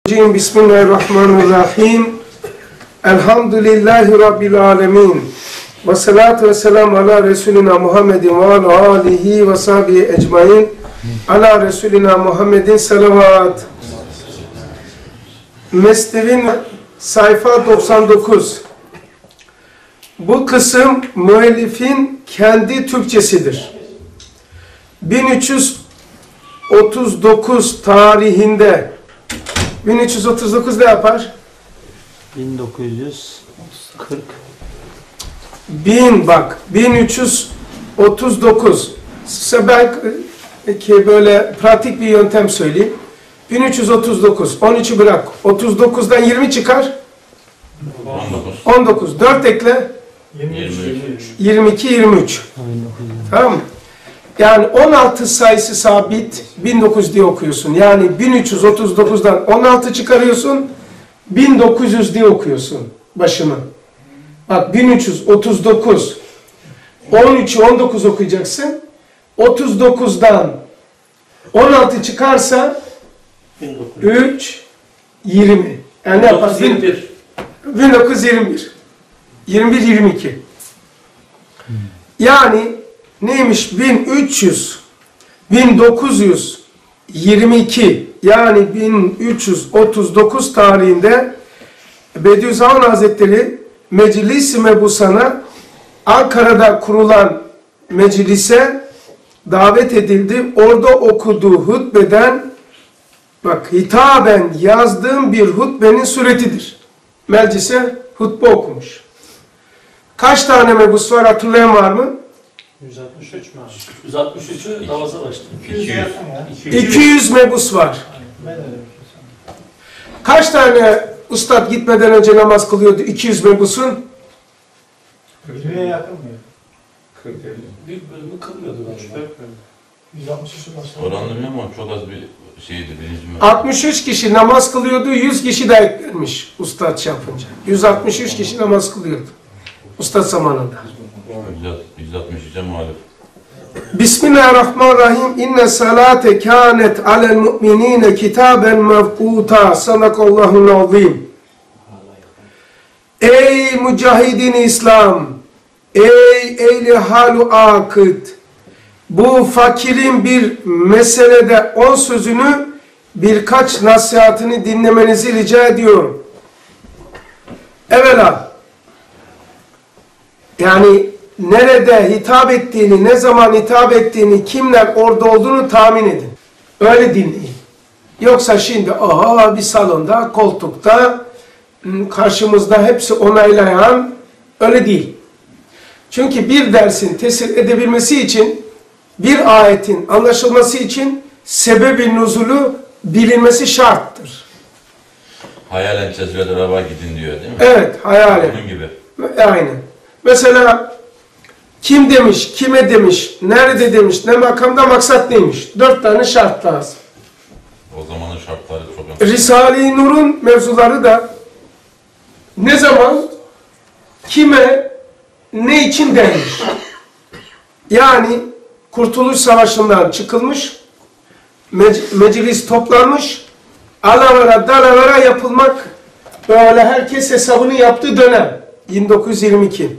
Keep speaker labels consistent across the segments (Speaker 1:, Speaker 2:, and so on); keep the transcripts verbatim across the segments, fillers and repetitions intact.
Speaker 1: Bismillahirrahmanirrahim. Elhamdülillahi Rabbil alemin. Ve salatu ve selamu ala Resulina Muhammedin ve ala alihi ve sahbihi ecmain. Ala Resulina Muhammedin salavat. Mesnevin sayfa doksan dokuz. Bu kısım müellifin kendi Türkçesidir. bin üç yüz otuz dokuz tarihinde bin üç yüz otuz dokuz ne yapar?
Speaker 2: bin dokuz yüz kırk.
Speaker 1: Bin bak bin üç yüz otuz dokuz. Size belki böyle pratik bir yöntem söyleyeyim. bin üç yüz otuz dokuz. on üçü bırak. otuz dokuzdan yirmi çıkar.
Speaker 3: on dokuz.
Speaker 1: on dokuz. dört ekle.
Speaker 3: yirmi üç.
Speaker 1: yirmi iki yirmi üç. Tamam mı? Yani on altı sayısı sabit, bin dokuz yüz diye okuyorsun. Yani bin üç yüz otuz dokuzdan on altı çıkarıyorsun, bin dokuz yüz diye okuyorsun başını. Bak bin üç yüz otuz dokuz, on üçü on dokuz okuyacaksın. otuz dokuzdan on altı çıkarsa üç, yirmi. Yani ne yapar? bin dokuz yüz yirmi bir. yirmi bir yirmi iki. Yani neymiş? bin üç yüz, bin dokuz yüz yirmi iki yani bin üç yüz otuz dokuz tarihinde Bediüzzaman Hazretleri Meclis-i Mebusan'a Ankara'da kurulan meclise davet edildi. Orada okuduğu hutbeden bak hitaben yazdığım bir hutbenin suretidir. Meclise hutbe okumuş. Kaç tane mebus var hatırlayan var mı?
Speaker 2: yüz altmış üç mü? yüz altmış üçü namaza başladı.
Speaker 1: iki yüz. iki yüz mebus var. Kaç tane ustad gitmeden önce namaz kılıyordu iki yüz mebusun?
Speaker 4: yirmiye yakın mı?
Speaker 2: kırk elli. Bir bölümü kılmıyordu galiba.
Speaker 4: yüz altmış üçü başladı.
Speaker 3: Oranlı bilmiyorum ama çok az bir şeydi birinci mi?
Speaker 1: altmış üç kişi namaz kılıyordu, yüz kişi de eklenmiş ustad şey yapınca. yüz altmış üç kişi namaz kılıyordu. Ustad zamanında.
Speaker 3: yüz altmış üçe muhalif.
Speaker 1: Bismillahirrahmanirrahim. İnne salate kânet alel mu'minîne kitâben mevkûtâ. Sadakallahul azîm. Ey mücahidin İslam! Ey ehli halu akıt! Bu fakirin bir meselede on sözünü birkaç nasihatini dinlemenizi rica ediyorum. Evvela yani nerede hitap ettiğini, ne zaman hitap ettiğini, kimler orada olduğunu tahmin edin. Öyle dinleyin. Yoksa şimdi aha bir salonda, koltukta, karşımızda hepsi onaylayan, öyle değil. Çünkü bir dersin tesir edebilmesi için, bir ayetin anlaşılması için sebebi nuzulu bilinmesi şarttır.
Speaker 3: Hayalen cezvede rava gidin diyor değil mi?
Speaker 1: Evet, hayalen.
Speaker 3: Bunun gibi.
Speaker 1: Aynen. Mesela kim demiş, kime demiş, nerede demiş, ne makamda, maksat neymiş? Dört tane şart lazım.
Speaker 3: O zamanın şartları çok önemli.
Speaker 1: Risale-i Nur'un mevzuları da ne zaman, kime, ne için denmiş? Yani Kurtuluş Savaşı'ndan çıkılmış, mec meclis toplanmış, alavera dalavera yapılmak, böyle herkes hesabını yaptığı dönem. bin dokuz yüz yirmi iki.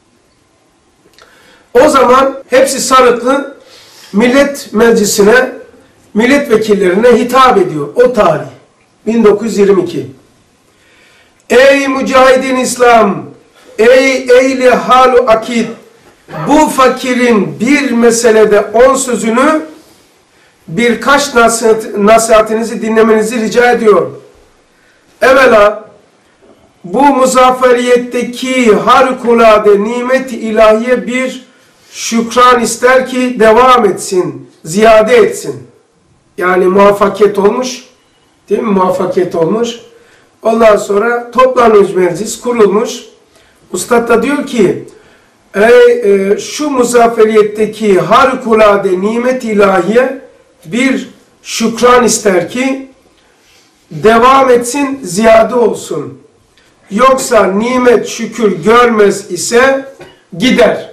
Speaker 1: O zaman hepsi sarıklı millet meclisine, milletvekillerine hitap ediyor. O tarih. bin dokuz yüz yirmi iki. Ey mücahidin İslam! Ey ehli halu akid! Bu fakirin bir meselede on sözünü birkaç nasihat, nasihatinizi dinlemenizi rica ediyorum. Evvela bu muzafferiyetteki harikulade nimet-i ilahiye bir şükran ister ki devam etsin, ziyade etsin. Yani muvaffakiyet olmuş, değil mi? Muvaffakiyet olmuş. Ondan sonra toplanmış meclis, kurulmuş. Ustad da diyor ki, ey, e, şu muzafferiyetteki harikulade nimet-i ilahiye bir şükran ister ki devam etsin, ziyade olsun. Yoksa nimet şükür görmez ise gider.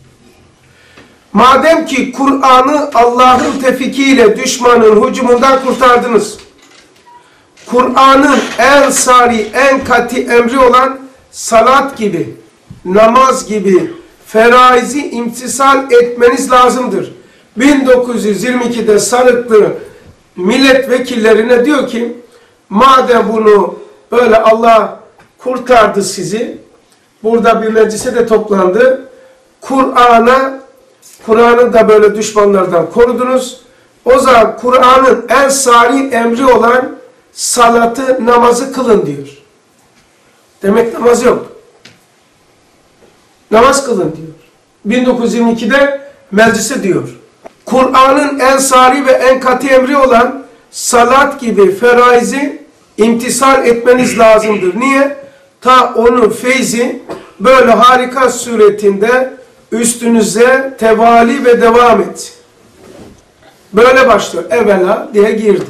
Speaker 1: Madem ki Kur'an'ı Allah'ın tevfikiyle düşmanın hücumundan kurtardınız, Kur'an'ın en sari, en kati emri olan salat gibi, namaz gibi feraizi imtisal etmeniz lazımdır. bin dokuz yüz yirmi iki'de Sarıklı milletvekillerine diyor ki, madem bunu böyle Allah kurtardı sizi, burada bir meclise de toplandı, Kur'an'a, Kur'an'ı da böyle düşmanlardan korudunuz, o zaman Kur'an'ın en sari emri olan salatı, namazı kılın diyor. Demek namaz yok. Namaz kılın diyor. bin dokuz yüz yirmi iki'de meclise diyor. Kur'an'ın en sari ve en katı emri olan salat gibi feraizi imtisal etmeniz lazımdır. Niye? Ta onun feyzi böyle harika suretinde üstünüze tevali ve devam et. Böyle başlıyor. Evvela diye girdi.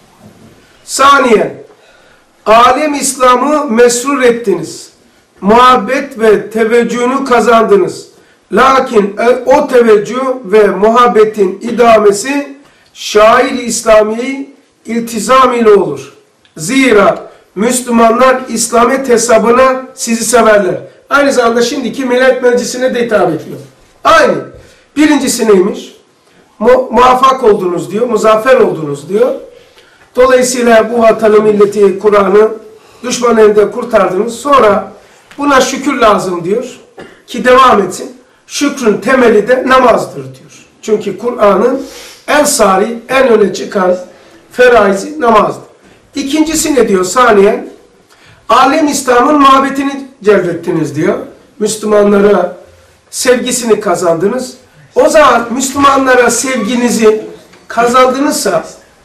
Speaker 1: Saniyen, alem İslam'ı mesrur ettiniz. Muhabbet ve teveccühünü kazandınız. Lakin o teveccüh ve muhabbetin idamesi şair-i İslami'yi iltizam ile olur. Zira Müslümanlar İslamiyet hesabına sizi severler. Aynı zamanda şimdiki Millet Meclisi'ne de hitap ediyor. Aynı. Birincisi neymiş? Mu muvaffak oldunuz diyor, muzaffer oldunuz diyor. Dolayısıyla bu vatanı, milleti, Kur'an'ı düşman elinden kurtardınız. Sonra buna şükür lazım diyor ki devam etsin. Şükrün temeli de namazdır diyor. Çünkü Kur'an'ın en sari, en öne çıkan feraizi namazdır. İkincisi ne diyor saniyen? Alem İslam'ın muhabbetini celbettiniz diyor. Müslümanlara sevgisini kazandınız. O zaman Müslümanlara sevginizi kazandınızsa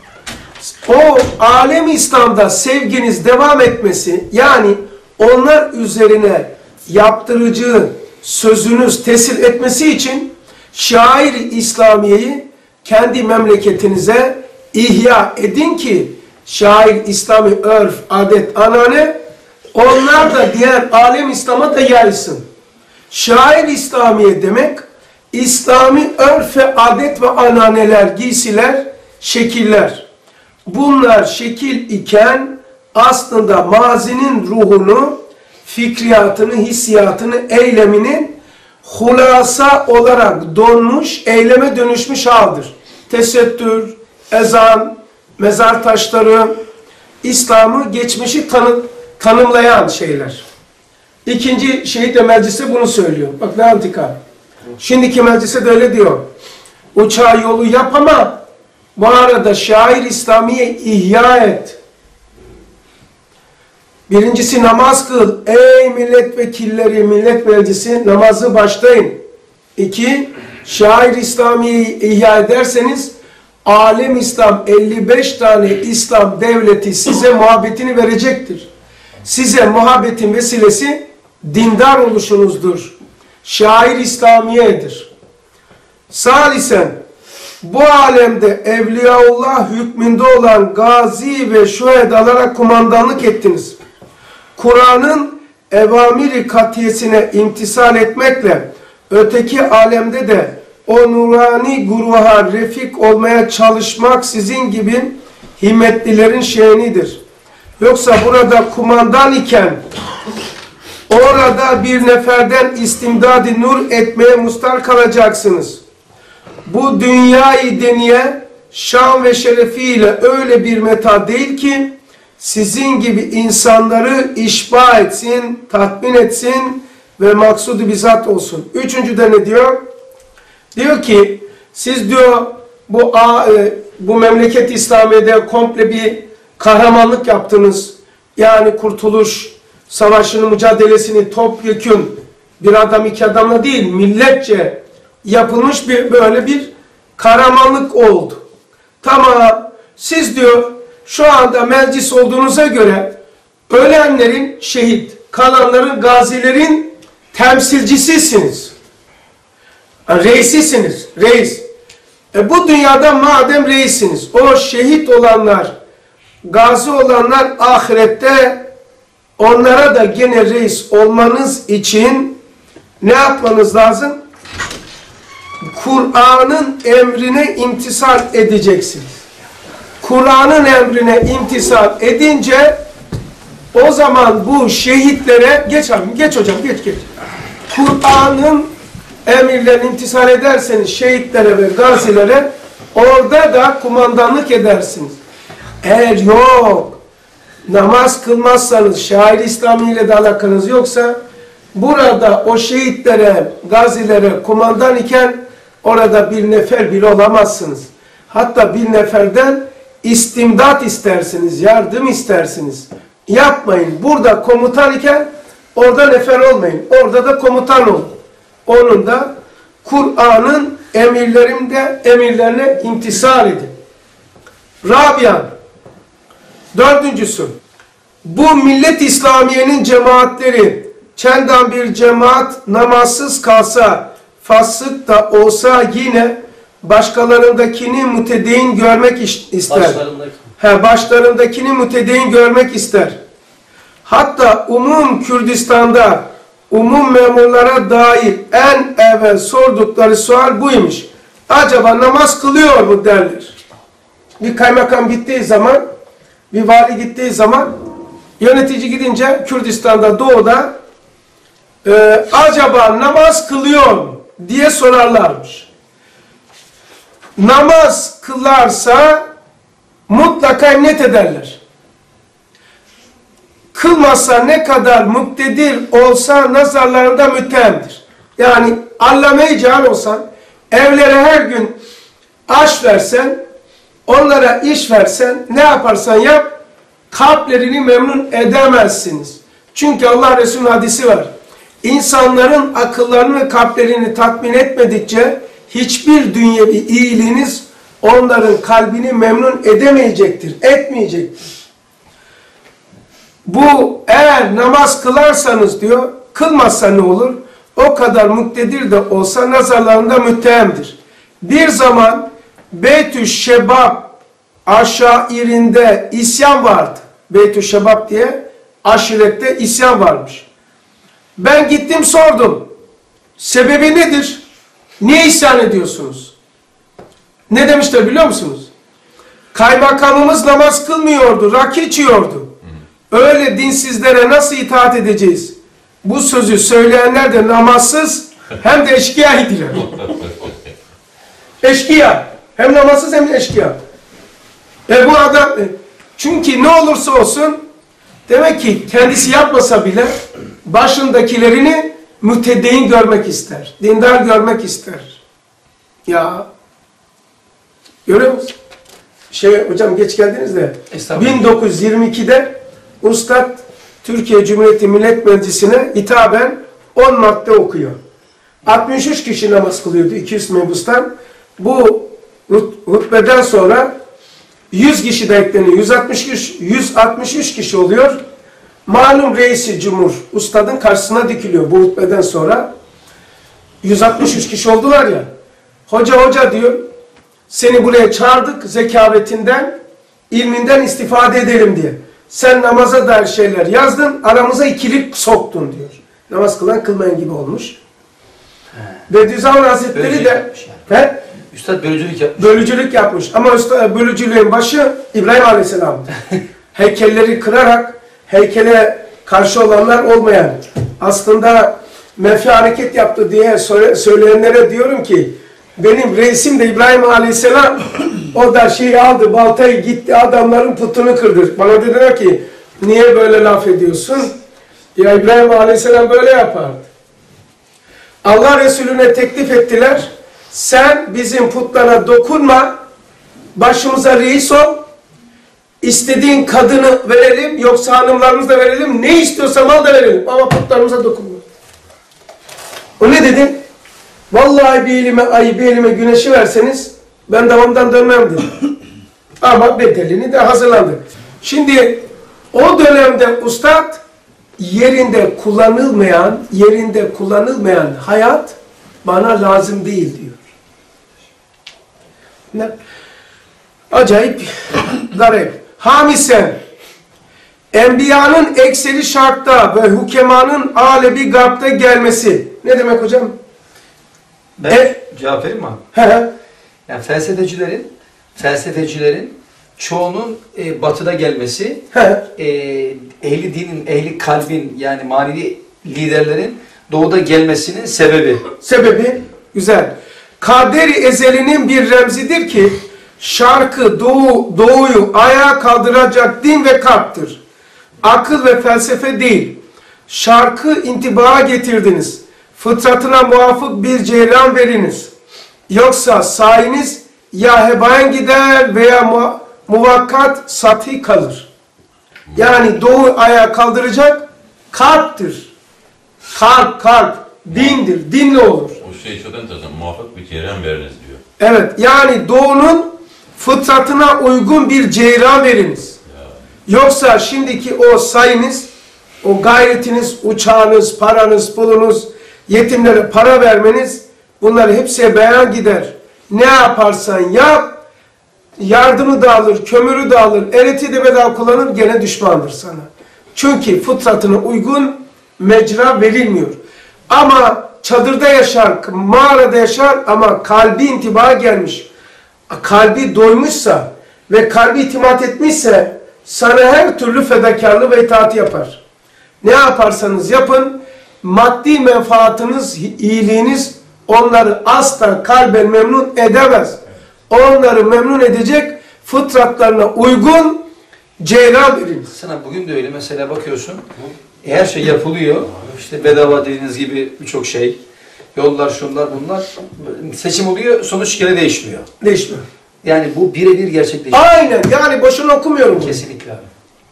Speaker 1: o alem İslam'da sevginiz devam etmesi, yani onlar üzerine yaptırıcı sözünüz tesir etmesi için şair-i İslamiye'yi kendi memleketinize ihya edin ki şair İslami örf, adet, anane onlar da diğer alem İslam'a da yaysın. Şair İslamiye demek İslami örf ve adet ve ananeler, giysiler, şekiller. Bunlar şekil iken aslında mazinin ruhunu, fikriyatını, hissiyatını, eyleminin hulasa olarak donmuş, eyleme dönüşmüş haldir. Tesettür, ezan, mezar taşları, İslam'ı, geçmişi tanı, tanımlayan şeyler. İkinci şey de meclise bunu söylüyor. Bak ne antika. Şimdiki meclise de öyle diyor. Uçağı yolu yap ama bu arada şair İslamiye ihya et. Birincisi namaz kıl. Ey milletvekilleri, millet meclisi namazı başlayın. İki, şair İslamiye'yi ihya ederseniz alem İslam elli beş tane İslam devleti size muhabbetini verecektir. Size muhabbetin vesilesi dindar oluşunuzdur. Şair İslamiye'dir. Salisen, bu alemde Evliyaullah hükmünde olan gazi ve şühedalara kumandanlık ettiniz. Kur'an'ın evamiri katiyesine imtisal etmekle öteki alemde de o nurani guruha refik olmaya çalışmak sizin gibi himmetlilerin şe'nidir. Yoksa burada kumandan iken orada bir neferden istimdad-ı nur etmeye mustar kalacaksınız. Bu dünyayı deniye şan ve şerefiyle öyle bir meta değil ki sizin gibi insanları işba etsin, tatmin etsin ve maksudu bizzat olsun. Üçüncüde ne diyor? Diyor ki siz diyor bu e, bu memleket İslamiye'de komple bir kahramanlık yaptınız. Yani Kurtuluş Savaşı'nın mücadelesini topyekün bir adam iki adamla değil milletçe yapılmış bir böyle bir kahramanlık oldu. Tamam, siz diyor şu anda meclis olduğunuza göre ölenlerin şehit, kalanların gazilerin temsilcisisiniz. Yani reisisiniz, reis. E bu dünyada madem reissiniz, o şehit olanlar, gazi olanlar ahirette onlara da gene reis olmanız için ne yapmanız lazım? Kur'an'ın emrine imtisal edeceksiniz. Kur'an'ın emrine imtisal edince o zaman bu şehitlere, geç abi, geç hocam, geç geç. Kur'an'ın emirlerine imtisal ederseniz şehitlere ve gazilere orada da kumandanlık edersiniz. Eğer yok, namaz kılmazsanız, şair İslami ile de alakanız yoksa, burada o şehitlere, gazilere kumandan iken orada bir nefer bile olamazsınız. Hatta bir neferden istimdat istersiniz, yardım istersiniz. Yapmayın. Burada komutan iken orada nefer olmayın. Orada da komutan olun. Onun da Kur'an'ın emirlerinde emirlerine imtisal edin. Rabian, dördüncüsü, bu millet İslamiye'nin cemaatleri, çendan bir cemaat namazsız kalsa, fasık da olsa yine başkalarındakini mütedeyyin görmek ister.
Speaker 2: Başlarındaki.
Speaker 1: He, başlarındakini mütedeyyin görmek ister. Hatta umum Kürdistan'da umum memurlara dair en evvel sordukları sual buymuş. Acaba namaz kılıyor mu derler. Bir kaymakam gittiği zaman, bir vali gittiği zaman, yönetici gidince Kürdistan'da, doğuda e, acaba namaz kılıyor mu diye sorarlarmış. Namaz kılarsa mutlaka emniyet ederler. Kılmazsa ne kadar muktedir olsa nazarlarında müttehemdir. Yani allame-i cihan olsan, evlere her gün aş versen, onlara iş versen, ne yaparsan yap, kalplerini memnun edemezsiniz. Çünkü Allah Resulü'nün hadisi var. İnsanların akıllarını, kalplerini tatmin etmedikçe hiçbir dünyevi iyiliğiniz onların kalbini memnun edemeyecektir, etmeyecektir. Bu eğer namaz kılarsanız diyor, kılmazsa ne olur? O kadar muktedir de olsa nazarlarında müttehemdir. Bir zaman Beytü Şebab aşairinde isyan vardı. Beytü Şebab diye aşirette isyan varmış. Ben gittim sordum. Sebebi nedir? Niye isyan ediyorsunuz? Ne demişler biliyor musunuz? Kaymakamımız namaz kılmıyordu, rakı içiyordu. Öyle dinsizlere nasıl itaat edeceğiz? Bu sözü söyleyenler de namazsız hem de eşkıya idiler. Eşkıya. Hem namazsız hem de eşkıya. E bu adam, çünkü ne olursa olsun demek ki kendisi yapmasa bile başındakilerini mütedeyyin görmek ister. Dindar görmek ister. Ya görüyor musun? Şey hocam geç geldiniz de bin dokuz yüz yirmi iki'de Ustad Türkiye Cumhuriyeti Millet Meclisi'ne hitaben on madde okuyor. altmış üç kişi namaz kılıyordu iki yüz mebustan. Bu hutbeden sonra yüz kişi de ekleniyor. yüz altmış üç kişi oluyor. Malum reisi cumhur ustadın karşısına dikiliyor bu hutbeden sonra. yüz altmış üç kişi oldular ya. Hoca hoca diyor, seni buraya çağırdık zekavetinden, ilminden istifade edelim diye. Sen namaza dair şeyler yazdın, aramıza ikilik soktun diyor. Namaz kılan kılmayan gibi olmuş. Bediüzzaman Hazretleri
Speaker 5: Bölücülük
Speaker 1: de
Speaker 5: yapmış yani.
Speaker 1: he?
Speaker 5: Üstad bölücülük yapmış.
Speaker 1: Bölücülük yapmış. Ama usta, bölücülüğün başı İbrahim Aleyhisselam'dı. Heykelleri kırarak heykele karşı olanlar olmayan, aslında menfi hareket yaptı diye söyleyenlere diyorum ki, benim reisim de İbrahim Aleyhisselam, o da şeyi aldı, baltayı gitti adamların putunu kırdı. Bana dediler ki, niye böyle laf ediyorsun? Ya İbrahim Aleyhisselam böyle yapardı. Allah Resulüne teklif ettiler, sen bizim putlara dokunma, başımıza reis ol, istediğin kadını verelim, yoksa hanımlarımızı da verelim, ne istiyorsa mal da verelim ama putlarımıza dokunma. O ne dedi? Vallahi bir elime ayı, bir elime güneşi verseniz ben davamdan dönmem dedi. Ama bedelini de hazırlandı. Şimdi o dönemde ustad yerinde kullanılmayan, yerinde kullanılmayan hayat bana lazım değil diyor. Ne? Acayip, garip. Hamisen, Enbiyanın ekseli şartta ve hukemanın alebi garbta gelmesi. Ne demek hocam?
Speaker 5: Ben
Speaker 1: E,
Speaker 5: cevap vereyim mi?
Speaker 1: He he.
Speaker 5: Yani felsefecilerin, felsefecilerin çoğunun e, batıda gelmesi,
Speaker 1: He.
Speaker 5: e, ehli dinin, ehli kalbin yani manevi liderlerin doğuda gelmesinin sebebi.
Speaker 1: Sebebi güzel. Kaderi ezelinin bir remzidir ki şarkı doğu, doğuyu ayağa kaldıracak din ve kalptir. Akıl ve felsefe değil. Şarkı intibaha getirdiniz. Fıtratına muvafık bir ceylan veriniz. Yoksa sayeniz ya hebayen gider veya mu muvakkat sati kalır. Yani doğu ayağa kaldıracak kalptir. Kalp, kalp, dindir. Dinle olur.
Speaker 3: O şey çok enteresan. Muvaffak bir ceyran veriniz diyor.
Speaker 1: Evet, yani doğunun fıtratına uygun bir ceyran veriniz. Yoksa şimdiki o sayınız, o gayretiniz, uçağınız, paranız, pulunuz, yetimlere para vermeniz, bunlar hepsi beyan gider. Ne yaparsan yap, yardımı da alır, kömürü de alır, eriti de bedava kullanır, gene düşmandır sana. Çünkü fıtratına uygun mecra verilmiyor. Ama çadırda yaşar, mağarada yaşar ama kalbi intibaha gelmiş. Kalbi doymuşsa ve kalbi itimat etmişse sana her türlü fedakarlığı ve itaati yapar. Ne yaparsanız yapın, maddi menfaatınız, iyiliğiniz onları asla kalben memnun edemez. Onları memnun edecek fıtratlarına uygun ceyran veriniz.
Speaker 5: Sana bugün de öyle mesela bakıyorsun, her şey yapılıyor, işte bedava dediğiniz gibi birçok şey, yollar, şunlar, bunlar, seçim oluyor, sonuç gene değişmiyor.
Speaker 1: Değişmiyor.
Speaker 5: Yani bu birebir gerçekleşiyor.
Speaker 1: Aynen, yani boşuna okumuyorum bunu.
Speaker 5: Kesinlikle abi.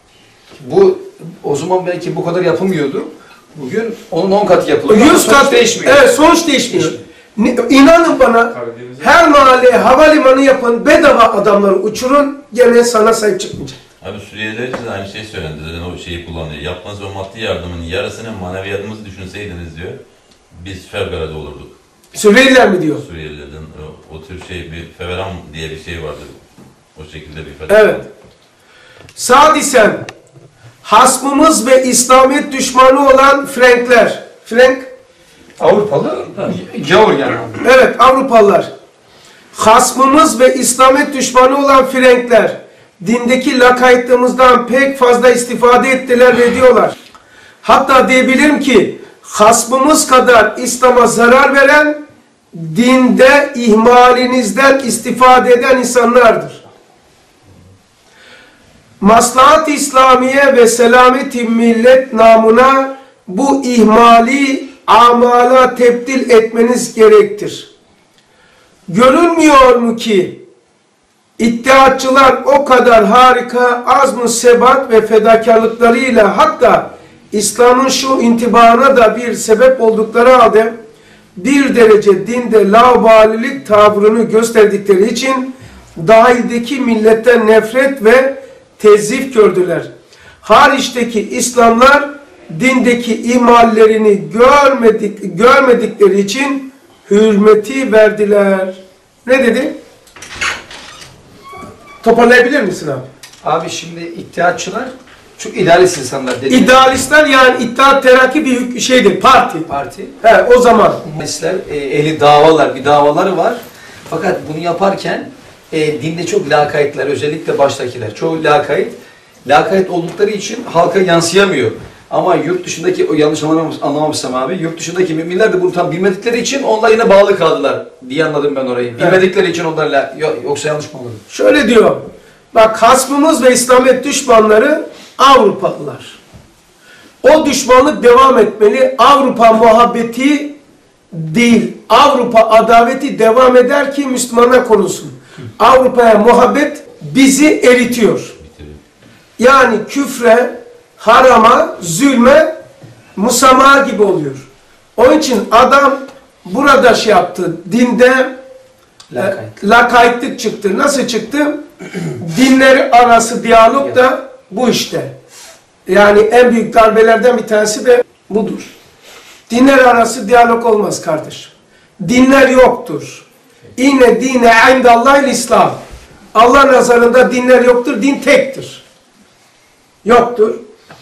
Speaker 5: Bu, o zaman belki bu kadar yapılmıyordu, bugün onun on katı yapılıyor.
Speaker 1: yüz
Speaker 5: sonuç
Speaker 1: kat
Speaker 5: değişmiyor.
Speaker 1: Evet, sonuç değişmiyor. Ne- İnanın bana, her mahalleye havalimanı yapın, bedava adamları uçurun, gene sana sahip çıkmayacak.
Speaker 3: Abi Suriyeliler için de aynı şey söylendi. Zaten o şeyi kullanıyor. Yaptığınız o maddi yardımın yarısını maneviyatımızı düşünseydiniz diyor. Biz fevkalade olurduk.
Speaker 1: Suriyeliler mi diyor?
Speaker 3: Suriyelilerden o, o tür şey bir feveran diye bir şey vardır. O şekilde bir feveran.
Speaker 1: Evet. Sadisen hasmımız ve İslamiyet düşmanı olan Frankler. Frank,
Speaker 5: Avrupalı, gavur yani.
Speaker 1: evet Avrupalılar. Hasmımız ve İslamiyet düşmanı olan Frankler dindeki lakaytlığımızdan pek fazla istifade ettiler ve diyorlar. Hatta diyebilirim ki hasmımız kadar İslam'a zarar veren, dinde ihmalinizden istifade eden insanlardır. Maslahat-ı İslamiye ve selamet-i millet namına bu ihmali amala tebdil etmeniz gerektir. Görünmüyor mu ki İttihatçılar o kadar harika azm-ı sebat ve fedakarlıklarıyla hatta İslam'ın şu intibahına da bir sebep oldukları halde bir derece dinde laubalilik tavrını gösterdikleri için dahildeki milletten nefret ve tezif gördüler. Hariçteki İslamlar dindeki ihmallerini görmedik, görmedikleri için hürmeti verdiler. Ne dedi? Toparlayabilir misin abi?
Speaker 5: Abi şimdi İttihatçılar çok idealist insanlar dedi.
Speaker 1: İdealistler yani İttihat Terakki bir şeydir, parti.
Speaker 5: Parti.
Speaker 1: He, o zaman.
Speaker 5: İdealistler, e, ehli davalar, bir davaları var. Fakat bunu yaparken e, dinde çok lakaytlar, özellikle baştakiler. Çoğu lakayt. Lakayt oldukları için halka yansıyamıyor. Ama yurt dışındaki, o yanlış anlamamış, anlamamışsam abi, yurt dışındaki müminler de bunu tam bilmedikleri için onlar yine bağlı kaldılar diye anladım ben orayı. Bilmedikleri evet. için onlarla, yoksa yanlış mı olur?
Speaker 1: Şöyle diyor, bak hasmımız ve İslamiyet düşmanları Avrupalılar. O düşmanlık devam etmeli, Avrupa muhabbeti değil, Avrupa adaveti devam eder ki Müslümanlar korunsun. Avrupa'ya muhabbet bizi eritiyor. Yani küfre, harama, zulme, musamaha gibi oluyor. Onun için adam burada şey yaptı, dinde lakayt. lakaytlık çıktı. Nasıl çıktı? Dinleri arası diyalog da bu işte. Yani en büyük darbelerden bir tanesi de budur. Dinler arası diyalog olmaz kardeşim. Dinler yoktur. İnne dine indallahil İslam. Allah nazarında dinler yoktur, din tektir. Yoktur.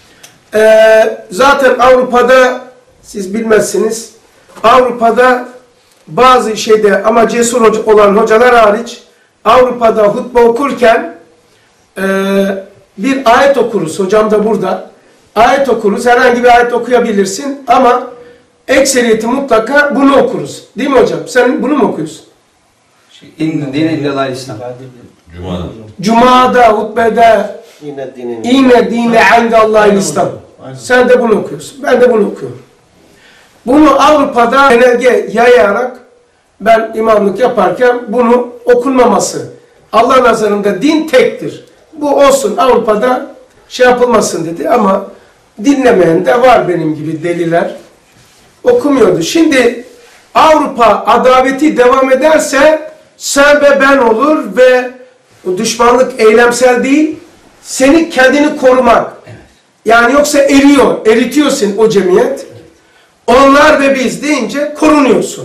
Speaker 1: Ee, zaten Avrupa'da siz bilmezsiniz. Avrupa'da bazı şeyde ama cesur hoca, olan hocalar hariç Avrupa'da hutbe okurken e, bir ayet okuruz. Hocam da burada. Ayet okuruz. Herhangi bir ayet okuyabilirsin ama ekseriyeti mutlaka bunu okuruz. Değil mi hocam? Sen bunu mu okuyorsun?
Speaker 5: İnne dine illallahil İslam.
Speaker 3: Cuma'da.
Speaker 1: Cuma'da, hutbede
Speaker 6: Yine dinin.
Speaker 1: İne dine indallahil İslam. Sen de bunu okuyorsun. Ben de bunu okuyorum. Bunu Avrupa'da genelge yayarak ben imamlık yaparken bunu okunmaması. Allah nazarında din tektir. Bu olsun Avrupa'da şey yapılmasın dedi ama dinlemeyen de var benim gibi deliler. Okumuyordu. Şimdi Avrupa adaveti devam ederse sen ve ben olur ve o düşmanlık eylemsel değil, seni kendini korumak. Yani yoksa eriyor, eritiyorsun o cemiyet. Onlar ve biz deyince korunuyorsun.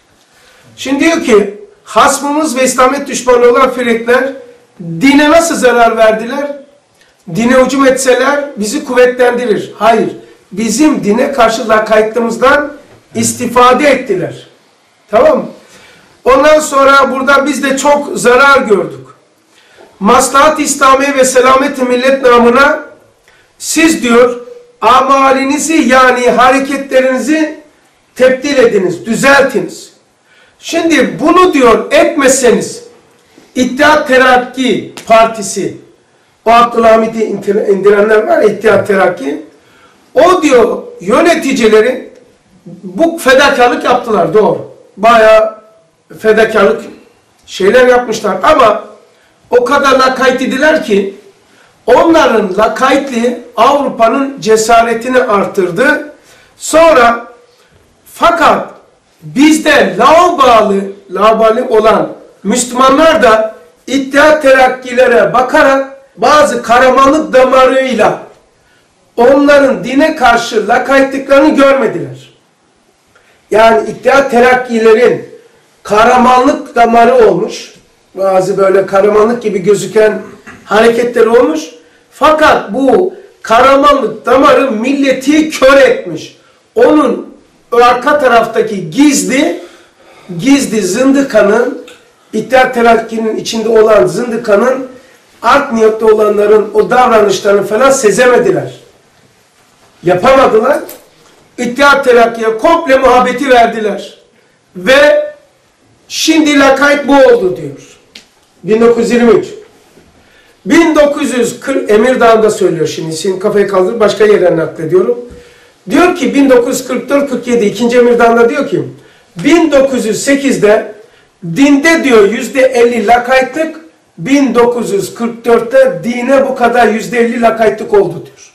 Speaker 1: Şimdi diyor ki hasmımız ve İslamiyet düşmanı olan Frikler dine nasıl zarar verdiler? Dine hücum etseler bizi kuvvetlendirir. Hayır. Bizim dine karşı lakaytlığımızdan istifade ettiler. Tamam mı? Ondan sonra burada biz de çok zarar gördük. Maslahat-ı İslami ve selamet-i millet namına siz diyor amalinizi yani hareketlerinizi tebdil ediniz, düzeltiniz. Şimdi bunu diyor etmeseniz İttihat Terakki Partisi, o Abdülhamid'i indirenler var ya, İttihat Terakki, o diyor yöneticileri bu fedakarlık yaptılar, doğru. Bayağı fedakarlık şeyler yapmışlar ama o kadar lakayt idiler ki onların lakaytliği Avrupa'nın cesaretini artırdı. Sonra fakat bizde laubali, laubali olan Müslümanlar da İttihat Terakkilere bakarak bazı kahramanlık damarıyla onların dine karşı lakaytlıklarını görmediler. Yani İttihat Terakkilerin kahramanlık damarı olmuş. Bazı böyle kahramanlık gibi gözüken hareketleri olmuş. Fakat bu kahramanlık damarı milleti kör etmiş. Onun arka taraftaki gizli gizli zındıkanın, İttihat Terakki'nin içinde olan zındıkanın art niyetli olanların o davranışlarını falan sezemediler. Yapamadılar. İttihat Terakki'ye komple muhabbeti verdiler. Ve şimdi lakayt bu oldu diyor. bin dokuz yüz yirmi üç. bin dokuz yüz kırk Emirdağ'da söylüyor şimdi. Şimdi kafayı kaldırıp başka yerden naklediyorum. Diyor ki bin dokuz yüz kırk dört kırk yedi ikinci Emirdağ'da diyor ki bin dokuz yüz sekizde dinde diyor yüzde elli lakaytlık, bin dokuz yüz kırk dörtte dine bu kadar yüzde elli lakaytlık oldu diyor.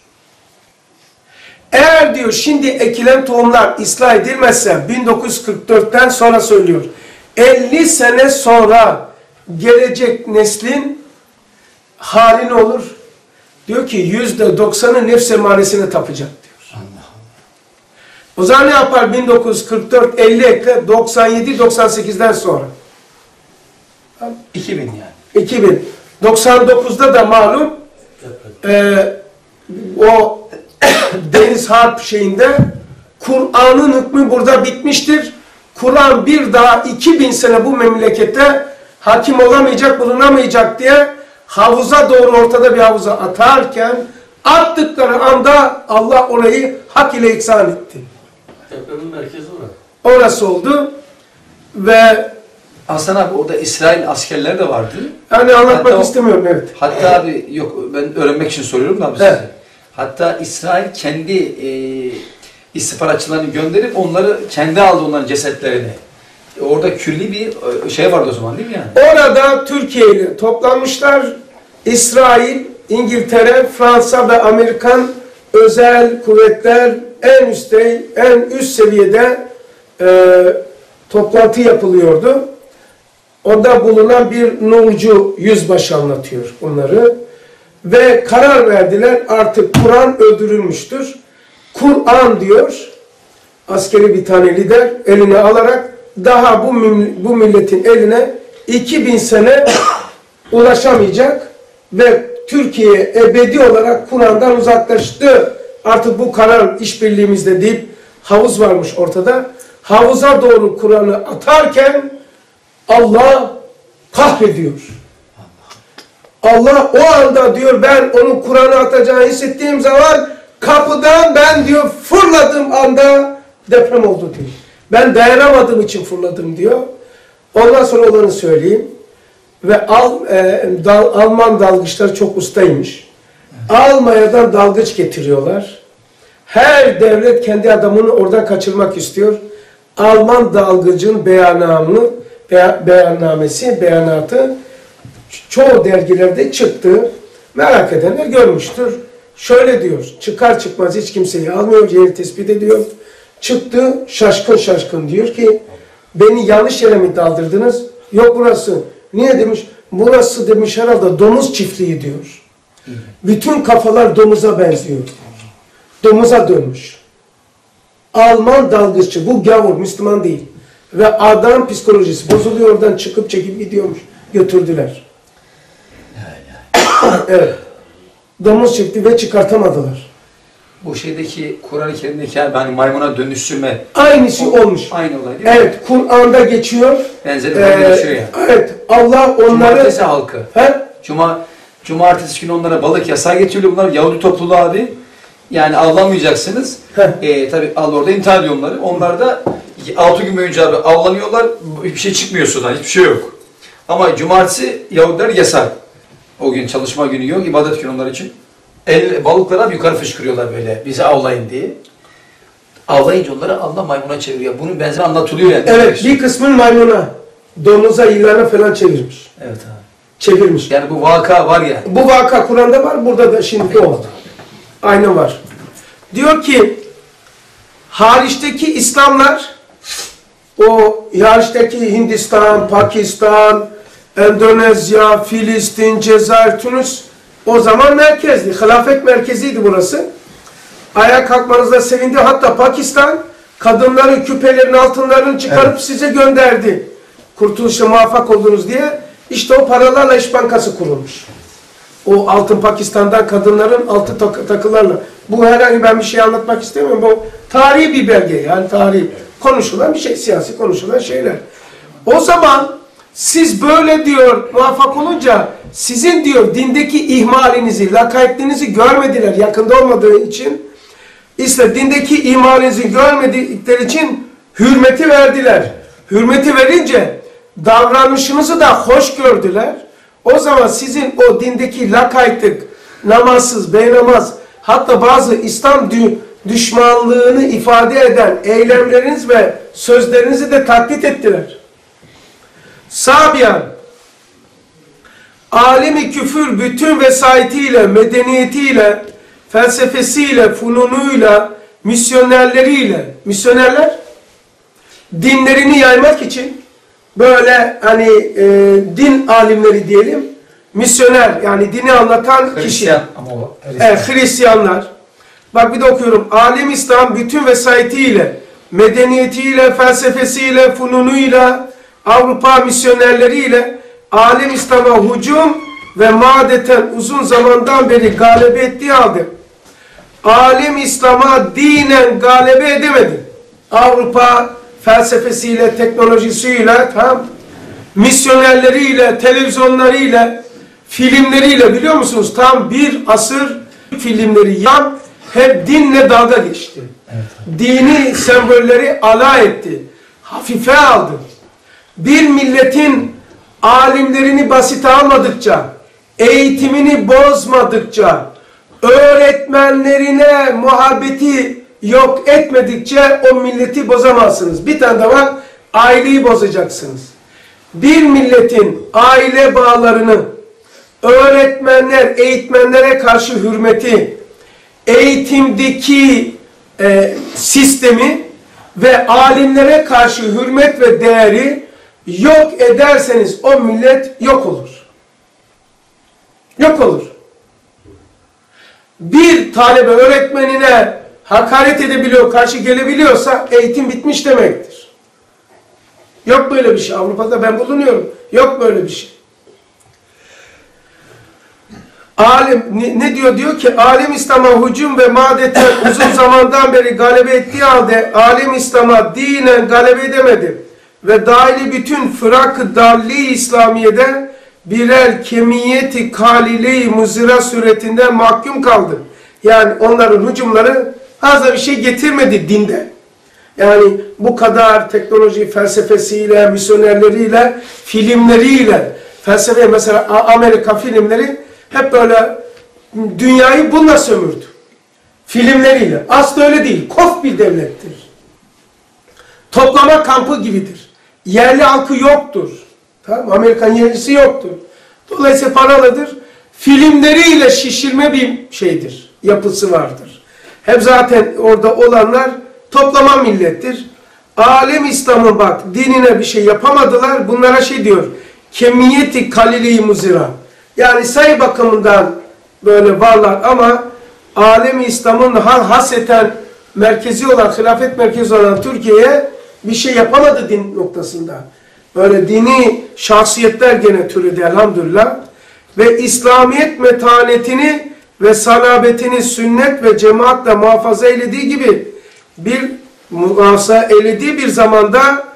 Speaker 1: Eğer diyor şimdi ekilen tohumlar ıslah edilmezse bin dokuz yüz kırk dörtten sonra söylüyor. elli sene sonra gelecek neslin hali ne olur? Diyor ki yüzde doksanı nefs emaresine tapacak diyor. Allah Allah. O zaman ne yapar? bin dokuz yüz kırk dört elli ekle doksan yedi doksan sekizden sonra.
Speaker 5: iki bin yani.
Speaker 1: iki bin. doksan dokuzda da malum e, o Deniz Harp şeyinde Kur'an'ın hükmü burada bitmiştir. Kur'an bir daha iki bin sene bu memlekette hakim olamayacak, bulunamayacak diye havuza doğru ortada bir havuza atarken attıkları anda Allah orayı hak ile ihsan etti.
Speaker 2: Depremin merkezi orası.
Speaker 1: Orası oldu ve
Speaker 5: Hasan abi orada İsrail askerleri de vardı.
Speaker 1: yani anlatmak
Speaker 5: Hatta o-
Speaker 1: istemiyorum, evet.
Speaker 5: Hatta abi yok ben öğrenmek için soruyorum da abi size.
Speaker 1: Evet.
Speaker 5: Hatta İsrail kendi e, istihbaratçılarını gönderip onları kendi aldı onların cesetlerini. E, orada külli bir e, şey vardı o zaman değil mi yani?
Speaker 1: Orada Türkiye ile toplanmışlar. İsrail, İngiltere, Fransa ve Amerikan özel kuvvetler en üstte, en üst seviyede e, toplantı yapılıyordu. Orada bulunan bir nurcu yüzbaşı anlatıyor bunları. Ve karar verdiler, artık Kur'an öldürülmüştür. Kur'an diyor, askeri bir tane lider eline alarak daha bu, bu milletin eline iki bin sene ulaşamayacak ve Türkiye ebedi olarak Kur'an'dan uzaklaştı. Artık bu karar işbirliğimizde deyip havuz varmış ortada. Havuza doğru Kur'an'ı atarken Allah kahrediyor. Allah o anda diyor ben onu Kur'an'a atacağını hissettiğim zaman kapıdan ben diyor fırladığım anda deprem oldu diyor. Ben dayanamadığım için fırladım diyor. Ondan sonra olanı söyleyeyim. Ve Al, e, dal, Alman dalgıçlar çok ustaymış. Almanya'dan dalgıç getiriyorlar. Her devlet kendi adamını oradan kaçırmak istiyor. Alman dalgıcın beyanamı, be, beyannamesi, beyanatı çoğu dergilerde çıktı. Merak edenler görmüştür. Şöyle diyor, çıkar çıkmaz hiç kimseyi almıyor, yeri tespit ediyor. Çıktı, şaşkın şaşkın diyor ki, beni yanlış yere mi daldırdınız? Yok burası. Niye demiş? Burası demiş herhalde domuz çiftliği diyor. Bütün kafalar domuza benziyor. Domuza dönmüş. Alman dalgıççı, bu gavur, Müslüman değil. Ve adam psikolojisi bozuluyor, oradan çıkıp çekip gidiyormuş. Götürdüler. Evet. Domuz çiftliği ve çıkartamadılar.
Speaker 5: Bu şeydeki Kur'an-ı Kerim'deki hani maymuna dönüştürme.
Speaker 1: Aynısı
Speaker 5: o,
Speaker 1: olmuş.
Speaker 5: Aynı olay değil mi?
Speaker 1: Evet, Kur'an'da geçiyor.
Speaker 5: Benzeri
Speaker 1: Ee,
Speaker 5: geçiyor yani.
Speaker 1: Evet, Allah onları...
Speaker 5: Cumartesi halkı.
Speaker 1: He?
Speaker 5: Cuma, cumartesi günü onlara balık yasağı getiriliyor. Bunlar Yahudi topluluğu abi. Yani avlanmayacaksınız. Ee, tabii Allah orada imtihan ediyor onları. Onlar da altı gün boyunca abi avlanıyorlar. Hiçbir şey çıkmıyor sudan. Hiçbir şey yok. Ama cumartesi Yahudiler yasak. O gün çalışma günü yok. İbadet günü onlar için. El, balıklara yukarı fışkırıyorlar böyle. Bizi avlayın diye. Avlayınca onları Allah maymuna çeviriyor. Bunun benzeri anlatılıyor yani.
Speaker 1: Evet, bir kısmın maymuna, domuza, ilana falan çevirmiş.
Speaker 5: Evet abi.
Speaker 1: Çevirmiş.
Speaker 5: Yani bu vaka var ya.
Speaker 1: Bu vaka Kur'an'da var, burada da şimdi oldu. Aynı var. Diyor ki, hariçteki İslamlar, o hariçteki Hindistan, Pakistan, Endonezya, Filistin, Cezayir, Tunus, o zaman merkezdi. Hilafet merkeziydi burası. Ayağa kalkmanızda sevindi. Hatta Pakistan, kadınların küpelerin altınlarını çıkarıp evet. size gönderdi. Kurtuluşa muvaffak oldunuz diye. İşte o paralarla İş Bankası kurulmuş. O altın Pakistan'dan kadınların altı tak takılarla. Bu herhangi ben bir şey anlatmak istemiyorum. Bu tarihi bir belge. Yani tarihi konuşulan bir şey. Siyasi konuşulan şeyler. O zaman siz böyle diyor muvaffak olunca sizin diyor dindeki ihmalinizi, lakaytliğinizi görmediler yakında olmadığı için. İşte dindeki ihmalinizi görmedikleri için hürmeti verdiler. Hürmeti verince davranışınızı da hoş gördüler. O zaman sizin o dindeki lakaytlık, namazsız, beynamaz, hatta bazı İslam düşmanlığını ifade eden eylemleriniz ve sözlerinizi de taklit ettiler. Sabiyan, alemi küfür bütün vesayetiyle, medeniyetiyle, felsefesiyle, fununuyla, misyonerleriyle, misyonerler dinlerini yaymak için böyle hani e, din alimleri diyelim, misyoner yani dini anlatan
Speaker 5: Hristiyan.
Speaker 1: kişi.
Speaker 5: Ama o, Hristiyan.
Speaker 1: Evet, Hristiyanlar. Bak bir de okuyorum. Alem İslam bütün vesayetiyle, medeniyetiyle, felsefesiyle, fununuyla, Avrupa misyonerleriyle alem İslam'a hücum ve madeten uzun zamandan beri galebe ettiği halde alem İslam'a dinen galebe edemedi. Avrupa felsefesiyle, teknolojisiyle, tam misyonerleriyle, televizyonlarıyla, filmleriyle biliyor musunuz? Tam bir asır filmleri yan hep dinle dalga geçti. Evet. Dini sembolleri alay etti. Hafife aldı. Bir milletin alimlerini basite almadıkça, eğitimini bozmadıkça, öğretmenlerine muhabbeti yok etmedikçe o milleti bozamazsınız. Bir tane de var, aileyi bozacaksınız. Bir milletin aile bağlarını, öğretmenler, eğitmenlere karşı hürmeti, eğitimdeki e, sistemi ve alimlere karşı hürmet ve değeri yok ederseniz o millet yok olur. Yok olur. Bir talebe öğretmenine hakaret edebiliyor, karşı gelebiliyorsa eğitim bitmiş demektir. Yok böyle bir şey. Avrupa'da ben bulunuyorum. Yok böyle bir şey. Alim, ne, ne diyor? Diyor ki alem İslam'a hücum ve madeten uzun zamandan beri galebe ettiği halde alem İslam'a dinen galebe edemedi. Ve dahili bütün fırak-ı dalli İslamiye'de birer kemiyeti kalile-i muzira suretinde mahkum kaldı. Yani onların hücumları fazla bir şey getirmedi dinde. Yani bu kadar teknoloji felsefesiyle, misyonerleriyle, filmleriyle, felsefe mesela Amerika filmleri hep böyle dünyayı bununla sömürdü. Filmleriyle. Aslında öyle değil. Kof bir devlettir. Toplama kampı gibidir. Yerli halkı yoktur. Tamam? Amerikan yerlisi yoktur. Dolayısıyla paralıdır. Filmleriyle şişirme bir şeydir. Yapısı vardır. Hep zaten orada olanlar toplama millettir. Alem İslam'ın bak dinine bir şey yapamadılar. Bunlara şey diyor. Kemiyeti kalili muzira. Yani sayı bakımından böyle varlar ama Alem İslam'ın haseten merkezi olan, hilafet merkezi olan Türkiye'ye bir şey yapamadı din noktasında. Böyle dini şahsiyetler gene türedi elhamdülillah. Ve İslamiyet metanetini ve salabetini sünnet ve cemaatle muhafaza eylediği gibi bir muhafaza eylediği bir zamanda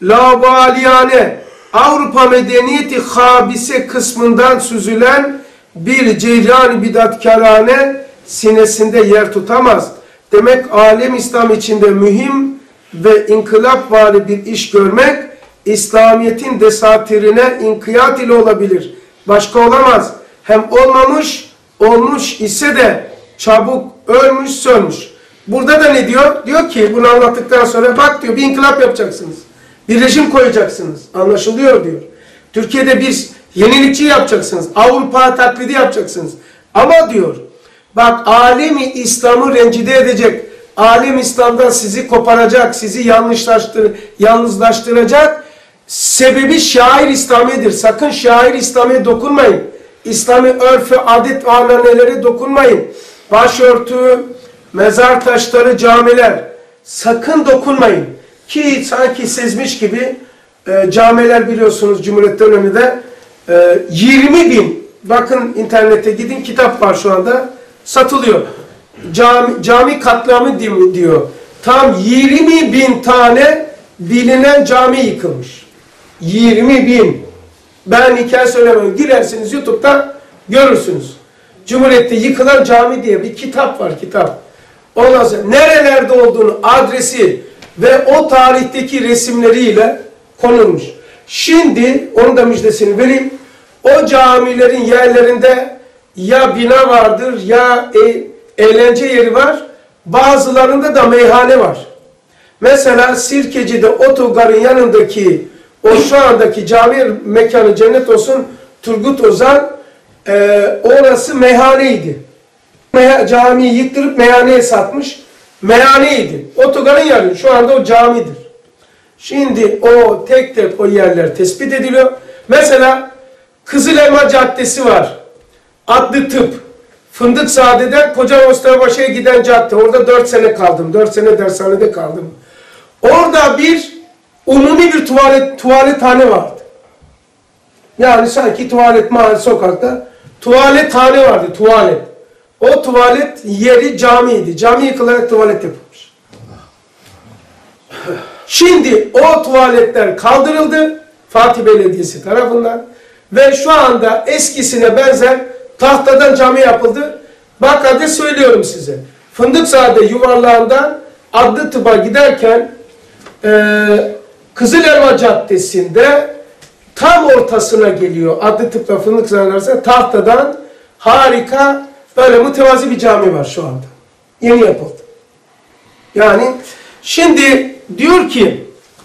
Speaker 1: labaliyane Avrupa medeniyeti habise kısmından süzülen bir ceylan bidatkarane sinesinde yer tutamaz. Demek alem İslam içinde mühim ve inkılap vari bir iş görmek İslamiyet'in desatirine inkiyat ile olabilir. Başka olamaz. Hem olmamış, olmuş ise de çabuk ölmüş, sönmüş. Burada da ne diyor? Diyor ki bunu anlattıktan sonra bak diyor bir inkılap yapacaksınız. Bir rejim koyacaksınız. Anlaşılıyor diyor. Türkiye'de bir yenilikçi yapacaksınız. Avrupa taklidi yapacaksınız. Ama diyor bak alemi İslam'ı rencide edecek. Alem İslam'dan sizi koparacak, sizi yanlışlaştır, yalnızlaştıracak sebebi şair İslami'dir. Sakın şair İslami'ye dokunmayın. İslami örfü, adet ve ananelere dokunmayın. Başörtü, mezar taşları, camiler. Sakın dokunmayın. Ki sanki sezmiş gibi e, camiler biliyorsunuz Cumhuriyet döneminde e, yirmi bin, bakın internete gidin kitap var şu anda satılıyor. Cami, cami katliamı diyor. Tam yirmi bin tane bilinen cami yıkılmış. yirmi bin. Ben hikaye söylemiyorum. Girersiniz YouTube'da görürsünüz. Cumhuriyet'te yıkılan cami diye bir kitap var, kitap. Ondan sonra nerelerde olduğunu, adresi ve o tarihteki resimleriyle konulmuş. Şimdi onun da müjdesini vereyim. O camilerin yerlerinde ya bina vardır ya e, eğlence yeri var. Bazılarında da meyhane var. Mesela Sirkeci'de otogarın yanındaki o şu andaki cami mekanı cennet olsun Turgut Özal e, orası meyhaneydi. Meha, camiyi yıktırıp meyhaneye satmış. Meyhaneydi. Otogarın yanı şu anda o camidir. Şimdi o tek tek o yerler tespit ediliyor. Mesela Kızılelma Caddesi var. Adlı tıp. Fındıkzade'den Koca Mustafabaşı'ya giden cadde. Orada dört sene kaldım. dört sene dershanede kaldım. Orada bir umumi bir tuvalet, tuvalethane vardı. Yani sanki tuvalet mahalle sokakta tuvalethane vardı. Tuvalet. O tuvalet yeri camiydi. Cami yıkılarak tuvalet yapılmış. Şimdi o tuvaletler kaldırıldı Fatih Belediyesi tarafından ve şu anda eskisine benzer tahtadan cami yapıldı. Bak hadi söylüyorum size. Fındıkzade yuvarlağından Adlı Tıp'a giderken e, Kızılelma Caddesi'nde tam ortasına geliyor. Adlı Tıp'la Fındıkzade arasında tahtadan harika böyle mütevazi bir cami var şu anda. Yeni yapıldı. Yani şimdi diyor ki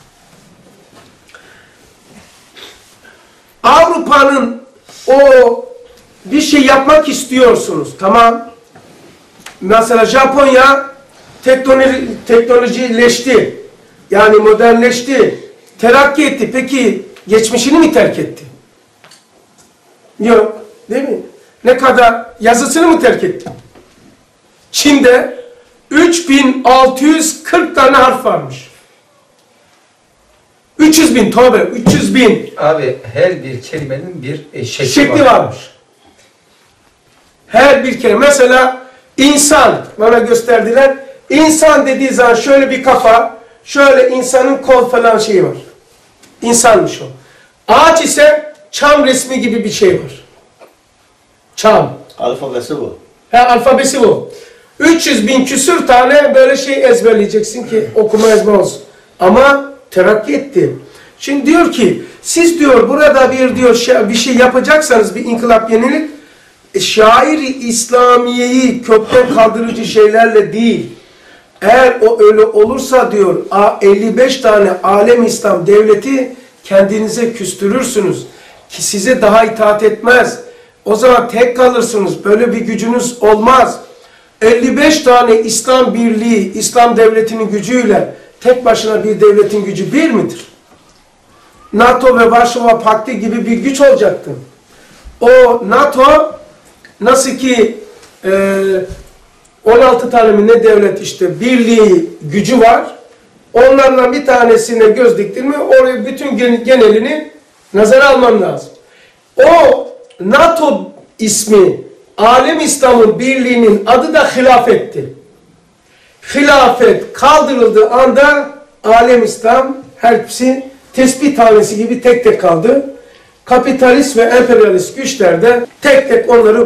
Speaker 1: Avrupa'nın o bir şey yapmak istiyorsunuz. Tamam. Mesela Japonya teknoloji, teknolojileşti. Yani modernleşti. Terakki etti. Peki geçmişini mi terk etti? Yok. Değil mi? Ne kadar yazısını mı terk etti? Çin'de üç bin altı yüz kırk tane harf varmış. üç yüz bin tövbe. üç yüz bin.
Speaker 5: Abi her bir kelimenin bir e, şekli,
Speaker 1: şekli
Speaker 5: var.
Speaker 1: varmış. Her bir kelime. Mesela insan bana gösterdiler. İnsan dediği zaman şöyle bir kafa, şöyle insanın kol falan şeyi var. İnsanmış o. Ağaç ise çam resmi gibi bir şey var. Çam.
Speaker 6: Alfabesi bu.
Speaker 1: Ha, alfabesi bu. üç yüz bin küsür tane böyle şey ezberleyeceksin ki okuma yazma olsun. Ama terakki etti. Şimdi diyor ki siz diyor burada bir diyor bir şey yapacaksanız bir inkılap yenilik şairi İslamiye'yi kökten kaldırıcı şeylerle değil. Eğer o öyle olursa diyor elli beş tane alem İslam devleti kendinize küstürürsünüz. Ki size daha itaat etmez. O zaman tek kalırsınız. Böyle bir gücünüz olmaz. elli beş tane İslam birliği, İslam devletinin gücüyle tek başına bir devletin gücü bir midir? NATO ve Varşova Paktı gibi bir güç olacaktı. O NATO nasıl ki e, on altı tane mi ne devlet işte birliği gücü var. Onlardan bir tanesine göz diktin mi oraya bütün genelini nazara alman lazım. O NATO ismi Alem İslam'ın birliğinin adı da hilafetti. Hilafet kaldırıldığı anda Alem İslam hepsi tespih tanesi gibi tek tek kaldı. Kapitalist ve emperyalist güçler de tek tek onları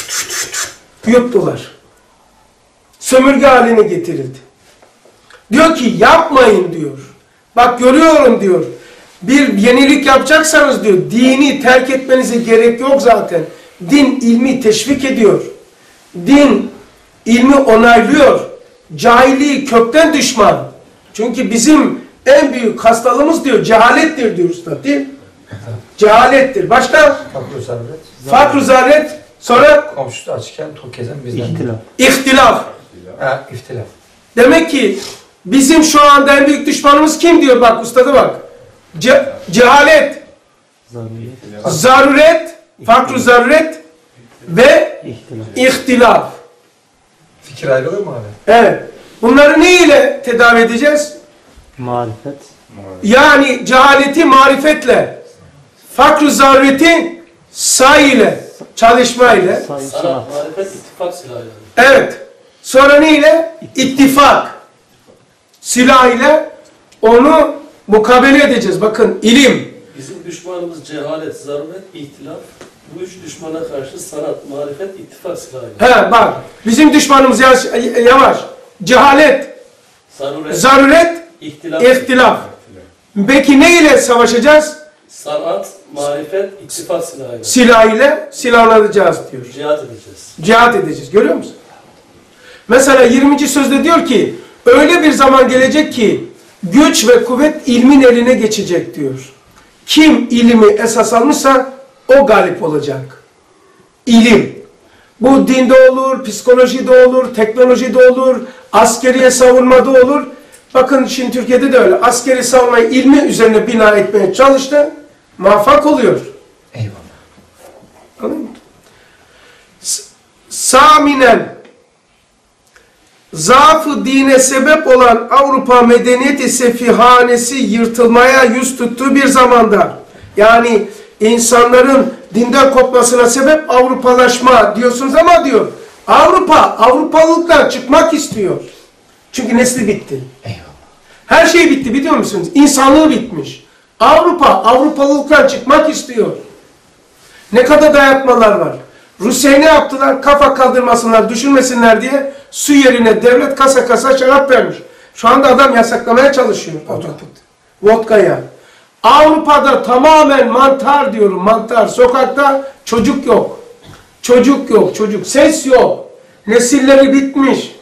Speaker 1: yuttular. Sömürge haline getirildi. Diyor ki yapmayın diyor. Bak görüyorum diyor. Bir yenilik yapacaksanız diyor dini terk etmenize gerek yok zaten. Din ilmi teşvik ediyor. Din ilmi onaylıyor. Cahiliği kökten düşman. Çünkü bizim en büyük hastalığımız diyor cehalettir diyor usta değil mi? Cehalettir. Başka?
Speaker 5: Fakr-ı zaruret.
Speaker 1: Fakr-ı zaruret. Sonra?
Speaker 5: Komşusu açken tok gezen bizden.
Speaker 4: İhtilaf.
Speaker 1: İhtilaf.
Speaker 5: Ha, ihtilaf.
Speaker 1: Demek ki bizim şu anda en büyük düşmanımız kim diyor bak ustada bak. Ce cehalet.
Speaker 4: Zaruret.
Speaker 1: Zaruret. Fakr-ı zaruret. Ve
Speaker 4: İhtilaf.
Speaker 1: ihtilaf.
Speaker 5: Fikir ayrılır mı abi?
Speaker 1: Evet. Bunları ne ile tedavi edeceğiz?
Speaker 4: Marifet.
Speaker 1: Yani cehaleti marifetle, fakr-ı zarureti say ile, çalışma ile.
Speaker 4: Sayı
Speaker 2: Sanat,
Speaker 4: sanat.
Speaker 2: marifet, ittifak silahı.
Speaker 1: Evet. Sonra ne ile? İttifak. Silah ile onu mukabele edeceğiz. Bakın ilim.
Speaker 2: Bizim düşmanımız cehalet, zaruret, ihtilaf. Bu üç düşmana karşı sanat, marifet, ittifak silahı.
Speaker 1: He bak. Bizim düşmanımız yavaş. yavaş. Cehalet,
Speaker 2: Zaruret,
Speaker 1: zaruret,
Speaker 2: ihtilaf,
Speaker 1: ihtilaf. Peki ne ile savaşacağız?
Speaker 2: sanat, marifet, ittifak silahı.
Speaker 1: Silah ile silahlanacağız diyor.
Speaker 2: Cihat edeceğiz.
Speaker 1: Cihat edeceğiz. Görüyor musun? Mesela yirminci sözde diyor ki öyle bir zaman gelecek ki güç ve kuvvet ilmin eline geçecek diyor. Kim ilimi esas almışsa o galip olacak. İlim. Bu dinde olur, psikolojide olur, teknolojide olur, askeriye savunmada olur. Bakın şimdi Türkiye'de de öyle. Askeri savunmayı ilmi üzerine bina etmeye çalıştı. Muvaffak oluyor.
Speaker 5: Eyvallah.
Speaker 1: Anladın mı? Saminen zaafı dine sebep olan Avrupa medeniyeti sefihanesi yırtılmaya yüz tuttuğu bir zamanda yani insanların dinden kopmasına sebep Avrupalaşma diyorsunuz ama diyor Avrupa Avrupalılıktan çıkmak istiyor. Çünkü nesli bitti.
Speaker 5: Eyvallah.
Speaker 1: Her şey bitti biliyor musunuz? İnsanlığı bitmiş. Avrupa Avrupalılıktan çıkmak istiyor. Ne kadar dayatmalar var. Rusya'ya ne yaptılar? Kafa kaldırmasınlar, düşünmesinler diye su yerine devlet kasa kasa şarap vermiş. Şu anda adam yasaklamaya çalışıyor. Vodka'ya. Avrupa'da tamamen mantar diyorum, mantar. Sokakta çocuk yok. Çocuk yok, çocuk. Ses yok. Nesilleri bitmiş.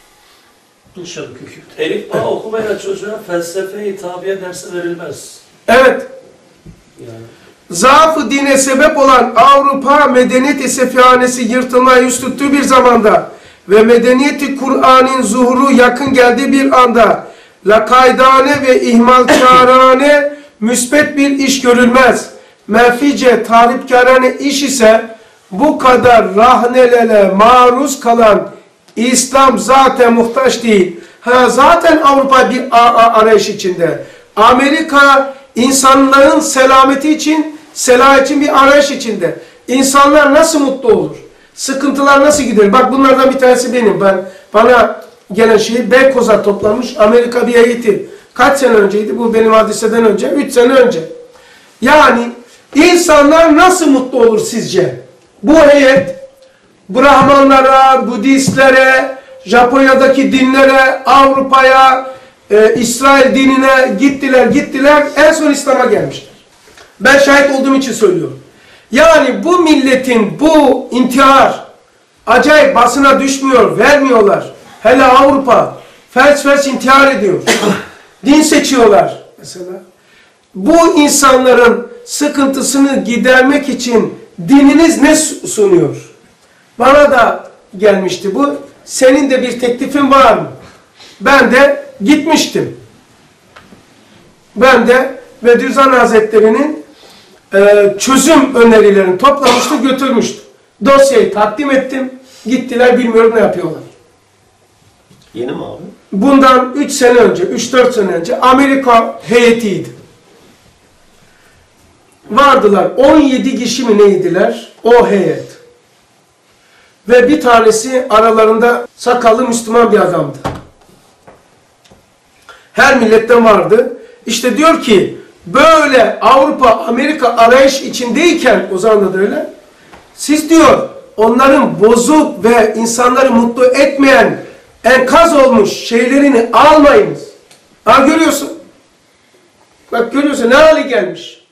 Speaker 2: Elif Bağ okumayan çocuğa felsefe-i tabiye dersi verilmez.
Speaker 1: Evet.
Speaker 2: Yani.
Speaker 1: Zaafı dine sebep olan Avrupa medeniyeti sefihanesi yırtılmaya yüz tuttuğu bir zamanda ve medeniyeti Kur'an'ın zuhuru yakın geldiği bir anda lakaydane ve ihmalkârane müspet bir iş görülmez. Menfice, tahripkârane iş ise bu kadar rahnelere maruz kalan İslam zaten muhtaç değil. Ha, zaten Avrupa bir arayış içinde. Amerika insanların selameti için, selah için bir arayış içinde. İnsanlar nasıl mutlu olur? Sıkıntılar nasıl gider? Bak bunlardan bir tanesi benim. Ben bana gelen şey Beykoz'a toplanmış Amerika bir heyeti. Kaç sene önceydi? Bu benim hadiseden önce. Üç sene önce. Yani İnsanlar nasıl mutlu olur sizce? Bu heyet Brahmanlara, Budistlere, Japonya'daki dinlere, Avrupa'ya, e, İsrail dinine gittiler, gittiler. En son İslam'a gelmişler. Ben şahit olduğum için söylüyorum. Yani bu milletin bu intihar acayip basına düşmüyor, vermiyorlar. Hele Avrupa felç felç intihar ediyor. Din seçiyorlar mesela. Bu insanların sıkıntısını gidermek için dininiz ne sunuyor? Bana da gelmişti bu. Senin de bir teklifin var mı? Ben de gitmiştim. Ben de Bediüzzaman Hazretleri'nin e, çözüm önerilerini toplamıştı, götürmüştü. Dosyayı takdim ettim. Gittiler, bilmiyorum ne yapıyorlar.
Speaker 6: Yeni mi abi?
Speaker 1: Bundan üç sene önce, üç dört sene önce Amerika heyetiydi. Vardılar. on yedi kişi mi neydiler? O heyet. Ve bir tanesi aralarında sakallı Müslüman bir adamdı. Her milletten vardı. İşte diyor ki böyle Avrupa, Amerika arayış içindeyken, o zaman da öyle, siz diyor onların bozuk ve insanları mutlu etmeyen enkaz olmuş şeylerini almayınız. Ha görüyorsun. Bak görüyorsun ne hale gelmiş.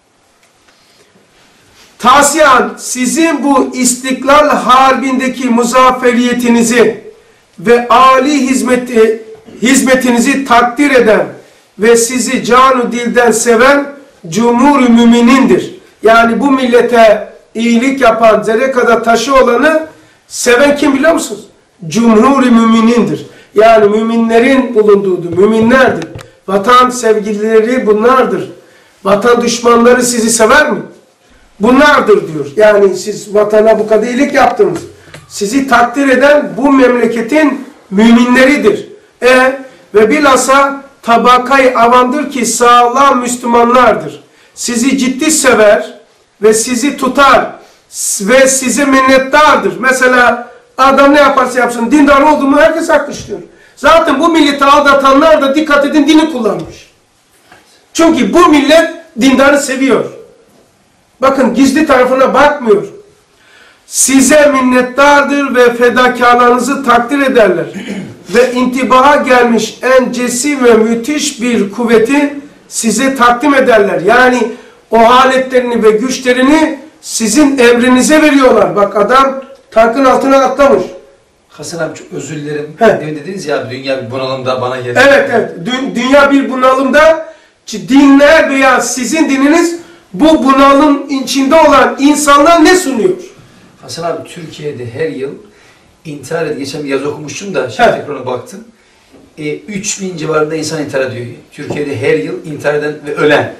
Speaker 1: Tavsiyen sizin bu İstiklal Harbi'ndeki muzafferiyetinizi ve âli hizmeti, hizmetinizi takdir eden ve sizi canu dilden seven cumhur-ü müminindir. Yani bu millete iyilik yapan, zerre kadar taşı olanı seven kim biliyor musunuz? Cumhur-ü müminindir. Yani müminlerin bulunduğu, müminlerdir. Vatan sevgilileri bunlardır. Vatan düşmanları sizi sever mi? Bunlardır diyor. Yani siz vatana bu kadar iyilik yaptınız. Sizi takdir eden bu memleketin müminleridir. E ve bilhassa tabakayı avandır ki sağlam Müslümanlardır. Sizi ciddi sever ve sizi tutar ve size minnettardır. Mesela adam ne yaparsa yapsın dindar oldu mu herkes haklı diyor. Zaten bu milleti aldatanlar da dikkat edin dini kullanmış. Çünkü bu millet dindarı seviyor. Bakın gizli tarafına bakmıyor. Size minnettardır ve fedakarlarınızı takdir ederler. Ve intibaha gelmiş en cesim ve müthiş bir kuvveti size takdim ederler. Yani o aletlerini ve güçlerini sizin emrinize veriyorlar. Bak adam tankın altına atlamış.
Speaker 5: Hasan abi çok özür dilerim.
Speaker 1: He.
Speaker 5: Demin dediniz ya dünya bir bunalımda bana geldi.
Speaker 1: Evet evet. Dü dünya bir bunalımda dinler veya sizin dininiz bu bunalım içinde olan insanlar ne sunuyor?
Speaker 5: Hasan abi Türkiye'de her yıl intihar ediyor. Geçen bir yaz okumuştum da şimdi
Speaker 1: Evet.
Speaker 5: tekrar ona baktım. E, üç bin civarında insan intihar ediyor. Türkiye'de her yıl intihar eden ve ölen.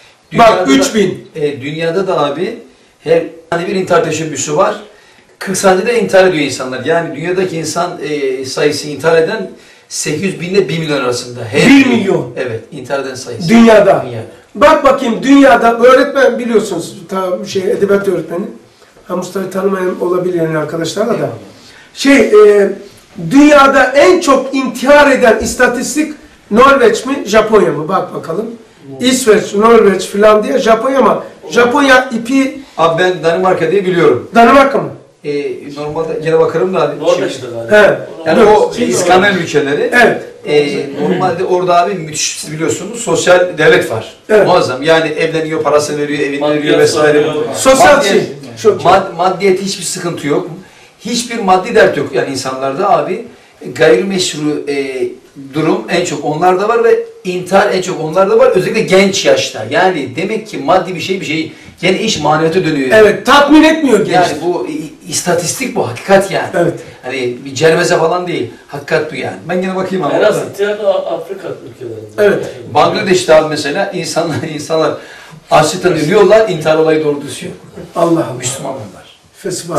Speaker 1: Bak üç bin.
Speaker 5: Da, e, dünyada da abi her hani bir intihar teşebbüsü var. kırk saniyede intihar ediyor insanlar. Yani dünyadaki insan e, sayısı intihar eden sekiz yüz bin ile bir milyon arasında. Her
Speaker 1: bir
Speaker 5: gün.
Speaker 1: milyon.
Speaker 5: Evet, intihar eden sayısı.
Speaker 1: Dünyada.
Speaker 5: Dünyada.
Speaker 1: Bak bakayım dünyada öğretmen biliyorsunuz ta şey edebiyat öğretmeni. Ha Mustafa tanımayan olabilir yani arkadaşlarla da. Şey e, dünyada en çok intihar eden istatistik Norveç mi Japonya mı? Bak bakalım. İsveç, Norveç, Finlandiya, Japonya mı? Japonya ipi
Speaker 5: Abi ben Danimarka diye biliyorum.
Speaker 1: Danimarka mı?
Speaker 5: E, normalde gene bakarım da abi.
Speaker 2: Norveç'te galiba.
Speaker 1: Evet.
Speaker 5: Yani
Speaker 1: Evet.
Speaker 5: o İskandinav ülkeleri.
Speaker 1: Evet.
Speaker 5: E, normalde orada abi müthiş siz biliyorsunuz sosyal devlet var.
Speaker 1: Evet.
Speaker 5: Muazzam. Yani evleniyor, parası veriyor, evini
Speaker 2: Maddiyat
Speaker 5: veriyor vesaire.
Speaker 2: sağlıyor.
Speaker 1: Sosyal
Speaker 5: Maddiyat-
Speaker 1: şey. Çok iyi.
Speaker 5: Mad maddiyet hiçbir sıkıntı yok. Hiçbir maddi dert yok yani insanlarda abi. Gayrimeşru e, durum en çok onlarda var ve intihar en çok onlarda var. Özellikle genç yaşta. Yani demek ki maddi bir şey bir şey gene iş maneviyata dönüyor.
Speaker 1: Evet, tatmin etmiyor
Speaker 5: Yani
Speaker 1: gençler.
Speaker 5: bu i- istatistik bu, hakikat yani.
Speaker 1: Evet.
Speaker 5: Hani bir cerveze falan değil. Hakikat bu yani. Ben yine bakayım ama.
Speaker 2: En az intihar da Afrika ülkelerinde.
Speaker 1: Evet.
Speaker 5: Bangladeş'te abi mesela insanlar insanlar açlıktan ölüyorlar, intihar olayı doğru düşüyor.
Speaker 1: Allah'ım.
Speaker 5: Müslüman bunlar.
Speaker 1: Fesbana.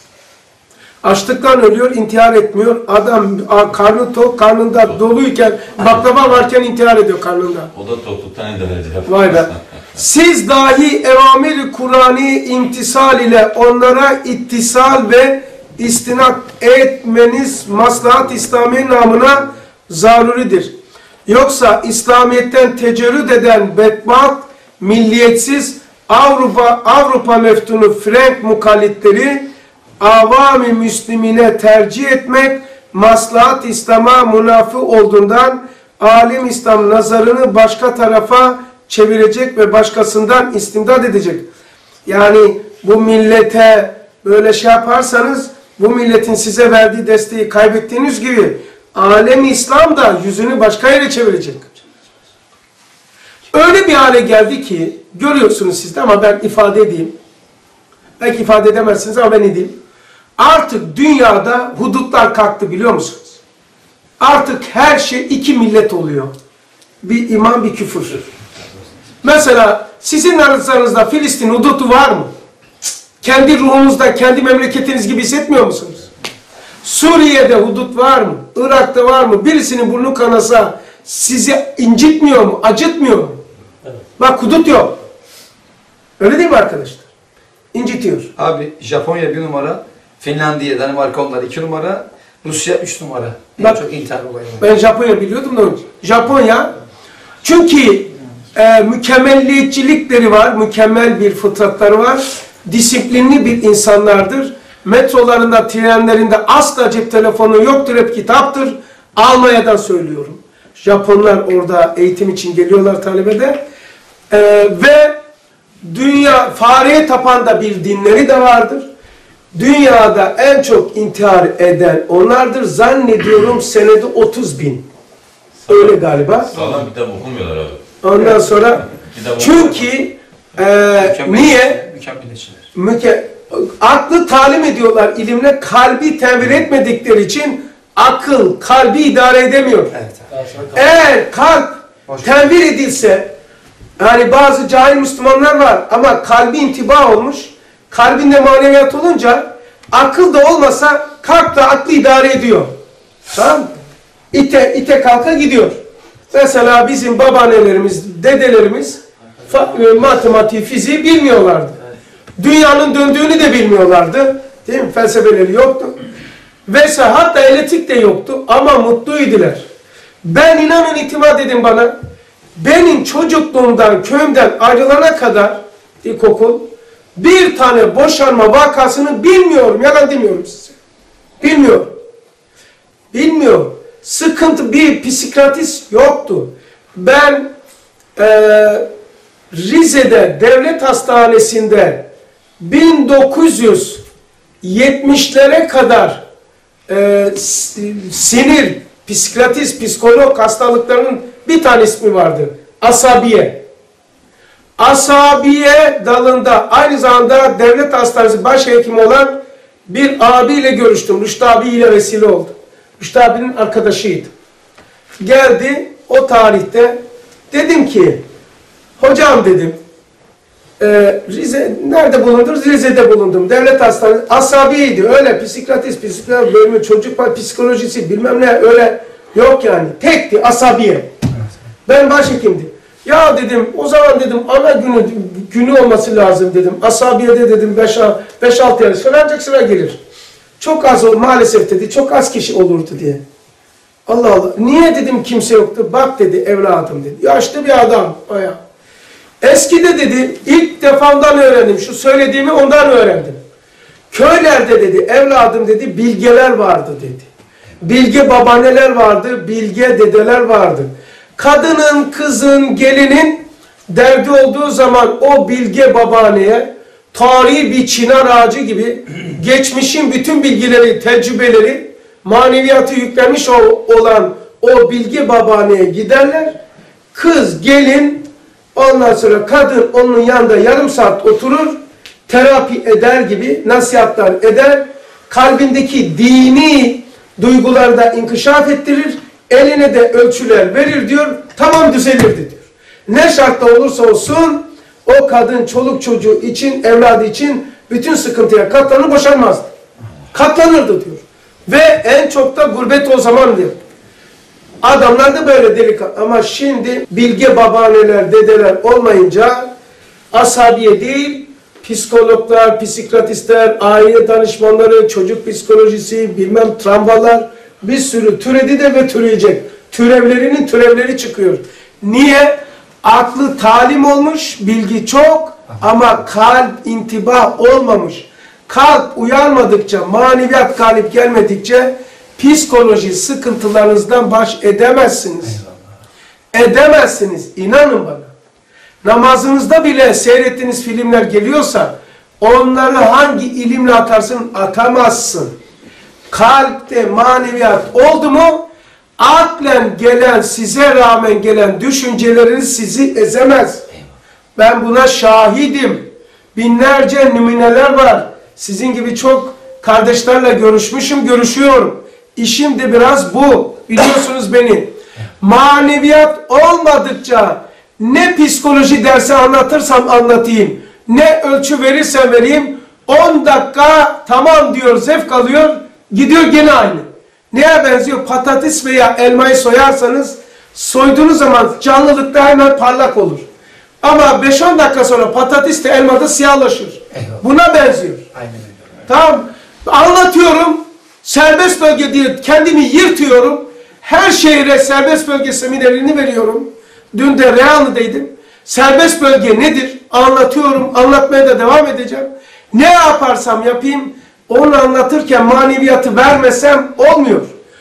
Speaker 1: Açlıktan ölüyor, intihar etmiyor. Adam a, karnı tok, karnında doluyken, baklava varken intihar ediyor karnında.
Speaker 3: O da topluluktan intihar ediyor.
Speaker 1: Vay be. Siz dahi evamir-i Kur'an'ı imtisal ile onlara ittisal ve istinat etmeniz maslahat İslami namına zaruridir. Yoksa İslamiyet'ten tecerrüt eden bedbaht, milliyetsiz, Avrupa Avrupa meftunu Frank mukallitleri avami müslimine tercih etmek maslahat İslam'a münafı olduğundan alim İslam nazarını başka tarafa çevirecek ve başkasından istimdad edecek. Yani bu millete böyle şey yaparsanız bu milletin size verdiği desteği kaybettiğiniz gibi alem İslam da yüzünü başka yere çevirecek. Öyle bir hale geldi ki görüyorsunuz siz de ama ben ifade edeyim. Belki ifade edemezsiniz ama ben edeyim. Artık dünyada hudutlar kalktı biliyor musunuz? Artık her şey iki millet oluyor. Bir iman bir küfür. Mesela sizin aranızda Filistin hudutu var mı? Kendi ruhunuzda, kendi memleketiniz gibi hissetmiyor musunuz? Suriye'de hudut var mı? Irak'ta var mı? Birisinin burnu kanasa sizi incitmiyor mu? Acıtmıyor mu? Evet. Bak hudut yok. Öyle değil mi arkadaşlar? İncitiyor.
Speaker 5: Abi Japonya bir numara, Finlandiya, Danimarka onlar iki numara, Rusya üç numara. En
Speaker 1: Bak,
Speaker 5: çok intihar olayı.
Speaker 1: Ben Japonya biliyordum da önce. Japonya çünkü e, mükemmelliyetçilikleri var, mükemmel bir fıtratları var, disiplinli bir insanlardır. Metrolarında, trenlerinde asla cep telefonu yoktur, hep kitaptır. Almanya'dan söylüyorum. Japonlar orada eğitim için geliyorlar talebede. E, ve dünya, fareye tapan da bir dinleri de vardır. Dünyada en çok intihar eden onlardır. Zannediyorum senede otuz bin. Öyle galiba.
Speaker 3: Sağlam kitap okumuyorlar abi.
Speaker 1: Ondan sonra çünkü e, niye?
Speaker 5: Mükemmeliyetçiler.
Speaker 1: Müke, aklı talim ediyorlar ilimle, kalbi tevir etmedikleri için akıl, kalbi idare edemiyor.
Speaker 5: Evet.
Speaker 1: Eğer kalp tevir edilse, yani bazı cahil Müslümanlar var ama kalbi intiba olmuş, kalbinde maneviyat olunca akıl da olmasa kalp de aklı idare ediyor. Tamam mı? İte, ite kalka gidiyor. Mesela bizim babaannelerimiz, dedelerimiz matematiği, fiziği bilmiyorlardı. Dünyanın döndüğünü de bilmiyorlardı. Değil mi? Felsefeleri yoktu. Vesaire, hatta elektrik de yoktu ama mutluydular. Ben inanın itimat edin bana, benim çocukluğumdan, köyümden ayrılana kadar ilkokul, bir tane boşanma vakasını bilmiyorum. Yalan demiyorum size. Bilmiyorum. Bilmiyorum. Sıkıntı, bir psikiyatrist yoktu. Ben e, Rize'de devlet hastanesinde bin dokuz yüz yetmişlere kadar e, sinir, psikiyatrist, psikolog hastalıklarının bir tane ismi vardı. Asabiye. Asabiye dalında aynı zamanda devlet hastanesi başhekimi olan bir abiyle görüştüm. Rüştü abiyle vesile oldu. Rüştü abinin arkadaşıydı. Geldi o tarihte. Dedim ki, hocam dedim, e, Rize, nerede bulundunuz? Rize'de bulundum. Devlet hastanesi, asabiyeydi. Öyle psikiyatrist, psikiyatrist bölümü, çocuk psikolojisi bilmem ne öyle yok yani. Tekti, asabiye. Ben başhekimdim. Ya dedim, o zaman dedim ana günü günü olması lazım dedim. Asabiyede dedim beş altı yer sonra ancak sıra gelir. Çok az o maalesef dedi, çok az kişi olurdu diye. Allah Allah. Niye dedim kimse yoktu? Bak dedi evladım dedi. Yaşlı bir adam. Aya. Eskide dedi ilk defamdan öğrendim. Şu söylediğimi ondan öğrendim. Köylerde dedi evladım dedi bilgeler vardı dedi. Bilge babaanneler vardı, bilge dedeler vardı. Kadının, kızın, gelinin derdi olduğu zaman o bilge babaanneye tarihi bir çınar ağacı gibi geçmişin bütün bilgileri, tecrübeleri, maneviyatı yüklenmiş olan o bilge babaanneye giderler. Kız, gelin, ondan sonra kadın onun yanında yarım saat oturur, terapi eder gibi nasihatler eder, kalbindeki dini duyguları da inkişaf ettirir, eline de ölçüler verir diyor, tamam düzelirdi diyor. Ne şartta olursa olsun o kadın çoluk çocuğu için, evladı için bütün sıkıntıya katlanır, boşanmazdı. Katlanırdı diyor. Ve en çok da gurbet o zaman diyor. Adamlar da böyle delikanlı. Ama şimdi bilge babaanneler, dedeler olmayınca asabiye değil, psikologlar, psikiyatristler, aile danışmanları, çocuk psikolojisi, bilmem travmalar bir sürü türedi de ve türeyecek. Türevlerinin türevleri çıkıyor. Niye? Aklı talim olmuş, bilgi çok, Ama kalp intibah olmamış. Kalp uyanmadıkça, maneviyat galip gelmedikçe psikoloji sıkıntılarınızdan baş edemezsiniz. Eyvallah. Edemezsiniz. İnanın bana. Namazınızda bile seyrettiğiniz filmler geliyorsa onları hangi ilimle atarsın? Atamazsın. Kalpte maneviyat oldu mu aklen gelen, size rağmen gelen düşünceleriniz sizi ezemez. Ben buna şahidim. Binlerce nümuneler var. Sizin gibi çok kardeşlerle görüşmüşüm, görüşüyorum. İşim de biraz bu. Biliyorsunuz beni. Maneviyat olmadıkça ne psikoloji dersi anlatırsam anlatayım, ne ölçü verirsem vereyim, on dakika tamam diyor, zevk alıyor, gidiyor gene aynı. Neye benziyor? Patates veya elmayı soyarsanız, soyduğunuz zaman canlılıkta hemen parlak olur. Ama beş on dakika sonra patates de elmada siyahlaşır. Eyvallah. Buna benziyor. Aynen öyle. Tamam. Anlatıyorum. Serbest bölge diye kendimi yırtıyorum. Her şehre serbest bölge seminerini veriyorum. Dün de Reyhanlı'daydım. Serbest bölge nedir? Anlatıyorum. Anlatmaya da devam edeceğim. Ne yaparsam yapayım, onu anlatırken maneviyatı vermesem olmuyor.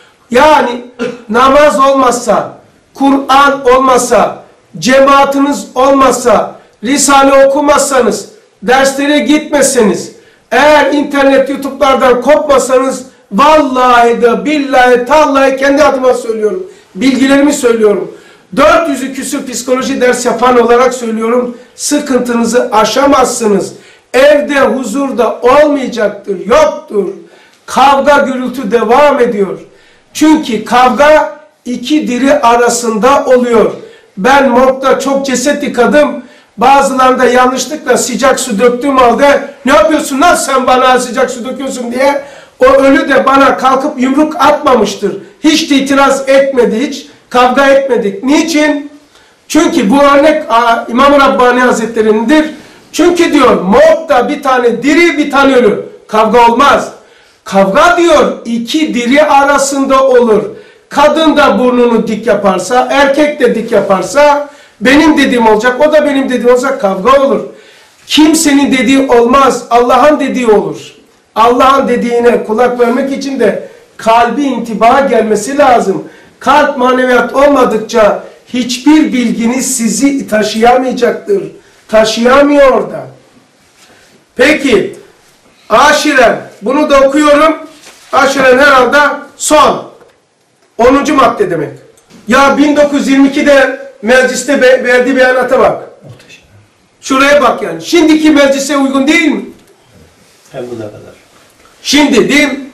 Speaker 1: Yani namaz olmazsa, Kur'an olmazsa, cemaatiniz olmazsa, Risale okumazsanız, derslere gitmezseniz, eğer internet, YouTube'lardan kopmasanız, vallahi de billahi tallahi kendi adıma söylüyorum, bilgilerimi söylüyorum. dört yüzü küsur psikoloji ders yapan olarak söylüyorum, sıkıntınızı aşamazsınız. Evde huzur da olmayacaktır, yoktur. Kavga gürültü devam ediyor. Çünkü kavga iki diri arasında oluyor. Ben morgda çok ceset yıkadım. Bazılarında yanlışlıkla sıcak su döktüğüm halde ne yapıyorsun lan sen bana sıcak su döküyorsun diye o ölü de bana kalkıp yumruk atmamıştır. Hiç de itiraz etmedi, hiç kavga etmedik. Niçin? Çünkü bu örnek İmam-ı Rabbani Hazretleri'nindir. Çünkü diyor morgda bir tane diri bir tane ölü. Kavga olmaz. Kavga diyor iki diri arasında olur. Kadın da burnunu dik yaparsa, erkek de dik yaparsa benim dediğim olacak, o da benim dediğim olacak, kavga olur. Kimsenin dediği olmaz, Allah'ın dediği olur. Allah'ın dediğine kulak vermek için de kalbi intibaha gelmesi lazım. Kalp maneviyat olmadıkça hiçbir bilginiz sizi taşıyamayacaktır. Taşıyamıyor da. Peki, aşiren, bunu da okuyorum. Aşiren herhalde son. onuncu madde demek. Ya bin dokuz yüz yirmi iki'de mecliste verdiği beyanata bak. Muhteşem. Şuraya bak yani. Şimdiki meclise uygun değil mi?
Speaker 6: Hem bu ne kadar?
Speaker 1: Şimdi değil mi?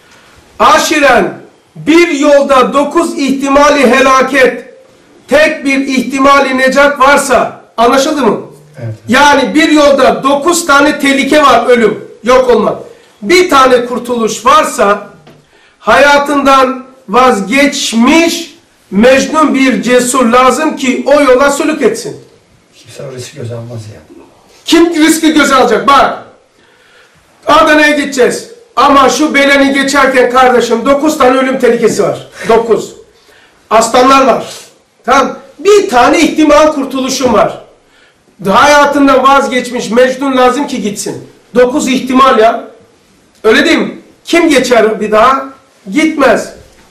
Speaker 1: Aşiren bir yolda dokuz ihtimali helaket, tek bir ihtimali necat varsa anlaşıldı mı? Evet. Yani bir yolda dokuz tane tehlike var, ölüm, yok olmak. Bir tane kurtuluş varsa hayatından vazgeçmiş mecnun bir cesur lazım ki o yola sülük etsin.
Speaker 5: Kimse o riski göze almaz ya.
Speaker 1: Kim riski göze alacak? Bak. Adana'ya gideceğiz. Ama şu Belen'i geçerken kardeşim dokuz tane ölüm tehlikesi var. Dokuz. Aslanlar var. Tamam. Bir tane ihtimal kurtuluşum var. Hayatından vazgeçmiş mecnun lazım ki gitsin. Dokuz ihtimal ya. Öyle değil mi? Kim geçer bir daha? Gitmez.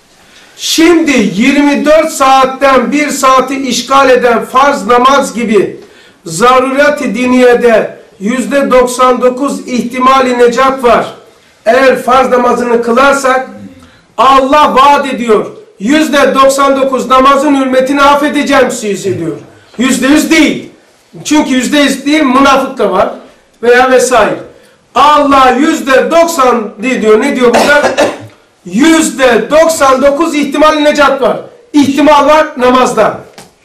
Speaker 1: Şimdi yirmi dört saatten bir saati işgal eden farz namaz gibi zaruret-i diniyede yüzde doksan dokuz ihtimali necat var. Eğer farz namazını kılarsak Allah vaat ediyor. yüzde doksan dokuz namazın hürmetini affedeceğim sizi diyor. yüzde yüz değil. Çünkü yüzde yüz değil, münafık da var veya vesaire. Allah yüzde doksan diyor. Ne diyor burada? yüzde doksan dokuz ihtimal necat var. İhtimal var namazda.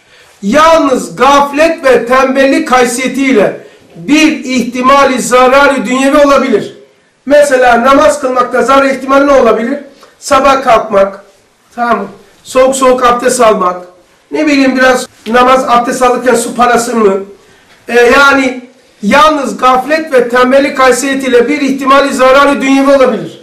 Speaker 1: Yalnız gaflet ve tembellik haysiyetiyle bir ihtimali zararı dünyevi olabilir. Mesela namaz kılmakta zarar ihtimali ne olabilir? Sabah kalkmak, tamam, soğuk soğuk abdest almak, ne bileyim biraz namaz abdest alırken su parası mı? Ee, yani yalnız gaflet ve tembellik haysiyetiyle bir ihtimali zararı dünyevi olabilir.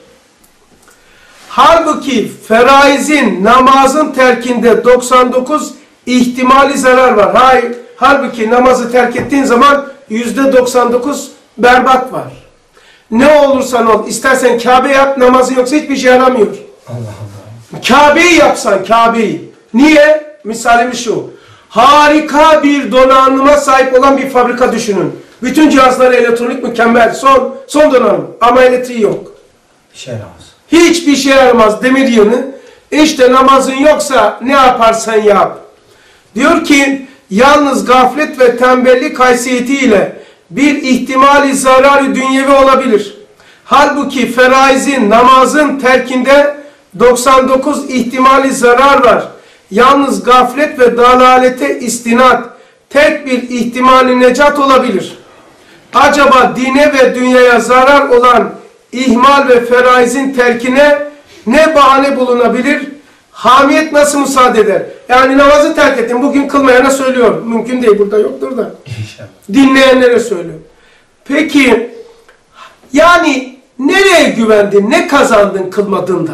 Speaker 1: Halbuki feraizin, namazın terkinde doksan dokuz ihtimali zarar var. Hayır, halbuki namazı terk ettiğin zaman yüzde doksan dokuz berbat var. Ne olursan ol, istersen Kabe yap, namazın yoksa hiçbir şey yaramıyor.
Speaker 5: Allah Allah.
Speaker 1: Kabe'yi yapsan, Kabe'yi. Niye? Misalimiz şu. Harika bir donanıma sahip olan bir fabrika düşünün. Bütün cihazları elektronik mükemmel, son son donanım ama elektriği yok.
Speaker 5: Bir şey yaramaz.
Speaker 1: Hiçbir şey yaramaz demir yığını. İşte namazın yoksa ne yaparsan yap. Diyor ki yalnız gaflet ve tembellik haysiyetiyle bir ihtimali zararı dünyevi olabilir. Halbuki feraizin, namazın terkinde doksan dokuz ihtimali zarar var. Yalnız gaflet ve dalalete istinat tek bir ihtimali necat olabilir. Acaba dine ve dünyaya zarar olan ihmal ve feraizin terkine ne bahane bulunabilir? Hamiyet nasıl müsaade eder? Yani namazı terk ettim. Bugün kılmayana söylüyorum. Mümkün değil. Burada yoktur da.
Speaker 5: İnşallah.
Speaker 1: Dinleyenlere söylüyorum. Peki yani nereye güvendin? Ne kazandın kılmadığında?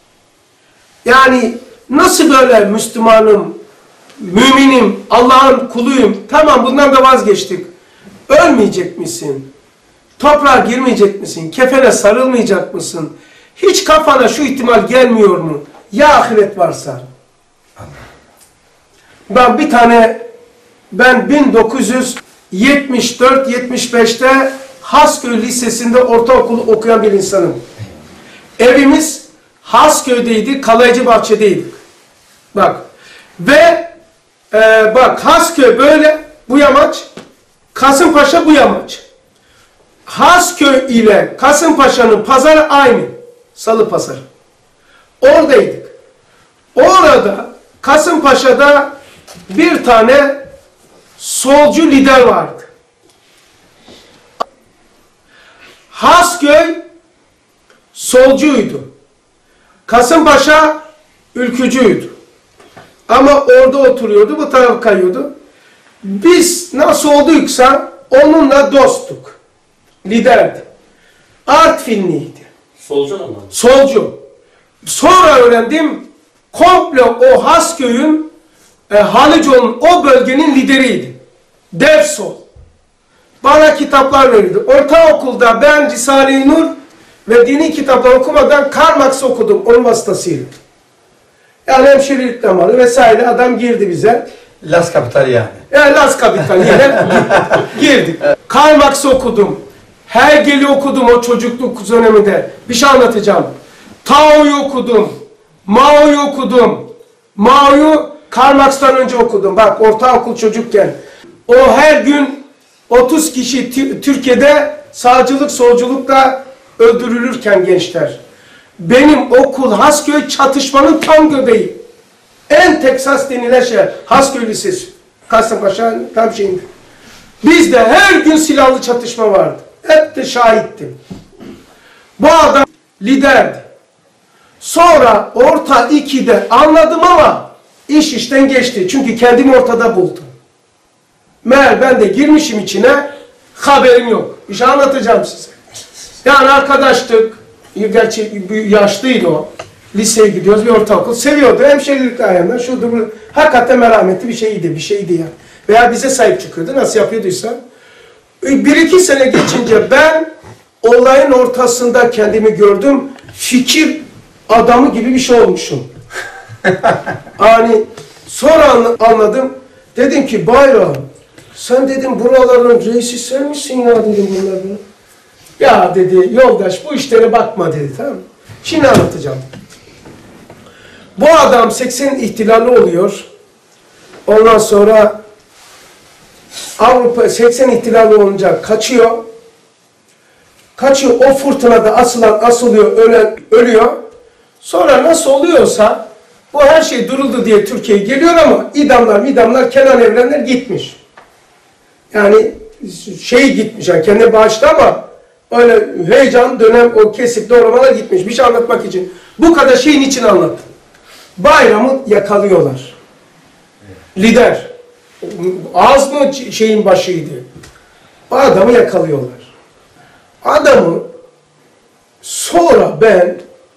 Speaker 1: Yani nasıl böyle Müslümanım, müminim, Allah'ın kuluyum? Tamam bundan da vazgeçtik. Ölmeyecek misin? Toprağa girmeyecek misin? Kefene sarılmayacak mısın? Hiç kafana şu ihtimal gelmiyor mu? Ya ahiret varsa? Ben bir tane, ben bin dokuz yüz yetmiş dört yetmiş beşte Hasköy Lisesi'nde ortaokul okuyan bir insanım. Evimiz Hasköy'deydi, Kalaycıbahçe'deydik. Bak. Ve e, bak Hasköy böyle, bu yamaç, Kasımpaşa bu yamaç. Hasköy ile Kasımpaşa'nın pazarı aynı. Salı pazarı. Oradaydık. Orada Kasımpaşa'da bir tane solcu lider vardı. Hasköy solcuydu. Kasımpaşa ülkücüydü. Ama orada oturuyordu, bu tarafa kayıyordu. Biz nasıl olduysa onunla dosttuk. Liderdi. Artvinliydi.
Speaker 2: Solcu ama.
Speaker 1: Solcu. Sonra öğrendim, komple o Hasköy'ün, e, Halıcıoğlu'nun o bölgenin lideriydi. Dev sol. Bana kitaplar verirdi. Ortaokulda ben Risale-i Nur ve dini kitaplar okumadan Karl Marx okudum onun vasıtasıyla. Yani hemşirelikten vardı vesaire, adam girdi bize.
Speaker 5: Las Kapital yani.
Speaker 1: Yani Las Kapital yine girdik. Karl Marx okudum. Hegel'i okudum o çocukluk döneminde. Bir şey anlatacağım. Tao'yu okudum. Mao'yu okudum. Mao'yu Karl Marx'tan önce okudum. Bak ortaokul çocukken. O her gün otuz kişi Türkiye'de sağcılık solculukla öldürülürken gençler. Benim okul Hasköy çatışmanın tam göbeği. En Teksas denilen şey Hasköy Lisesi. Kasımpaşa'nın tam şeyinde. Bizde her gün silahlı çatışma vardı. Hep de şahittim. Bu adam liderdi. Sonra orta ikide anladım ama iş işten geçti. Çünkü kendimi ortada buldum. Meğer ben de girmişim içine, haberim yok. Bir şey anlatacağım size. Yani arkadaştık. Gerçi yaşlıydı o. Liseye gidiyoruz, bir ortaokul. Seviyordu. Hemşerilik ayağından şudur bu. Hakikaten merhametli bir şeydi. Bir şeydi yani. Veya bize sahip çıkıyordu. Nasıl yapıyorduysa. Bir iki sene geçince ben olayın ortasında kendimi gördüm. Fikir adamı gibi bir şey olmuşum. Yani sonra anladım. Dedim ki Bayram, sen dedim buraların reisi sen misin ya dedim bunları. Ya dedi yoldaş bu işlere bakma dedi, tamam mı? Şimdi anlatacağım. Bu adam seksen ihtilali oluyor. Ondan sonra Avrupa seksen ihtilali olunca kaçıyor. Kaçıyor, o fırtınada asılan asılıyor, ölen ölüyor. Sonra nasıl oluyorsa bu her şey duruldu diye Türkiye'ye geliyor ama idamlar midamlar Kenan Evrenler gitmiş. Yani şey gitmiş, yani kendine bağışlı ama öyle heyecan dönem o kesip doğramalar gitmiş. Bir şey anlatmak için. Bu kadar şeyin için anlattım. Bayramı yakalıyorlar. Lider. Az mı şeyin başıydı? Adamı yakalıyorlar. Adamı sonra ben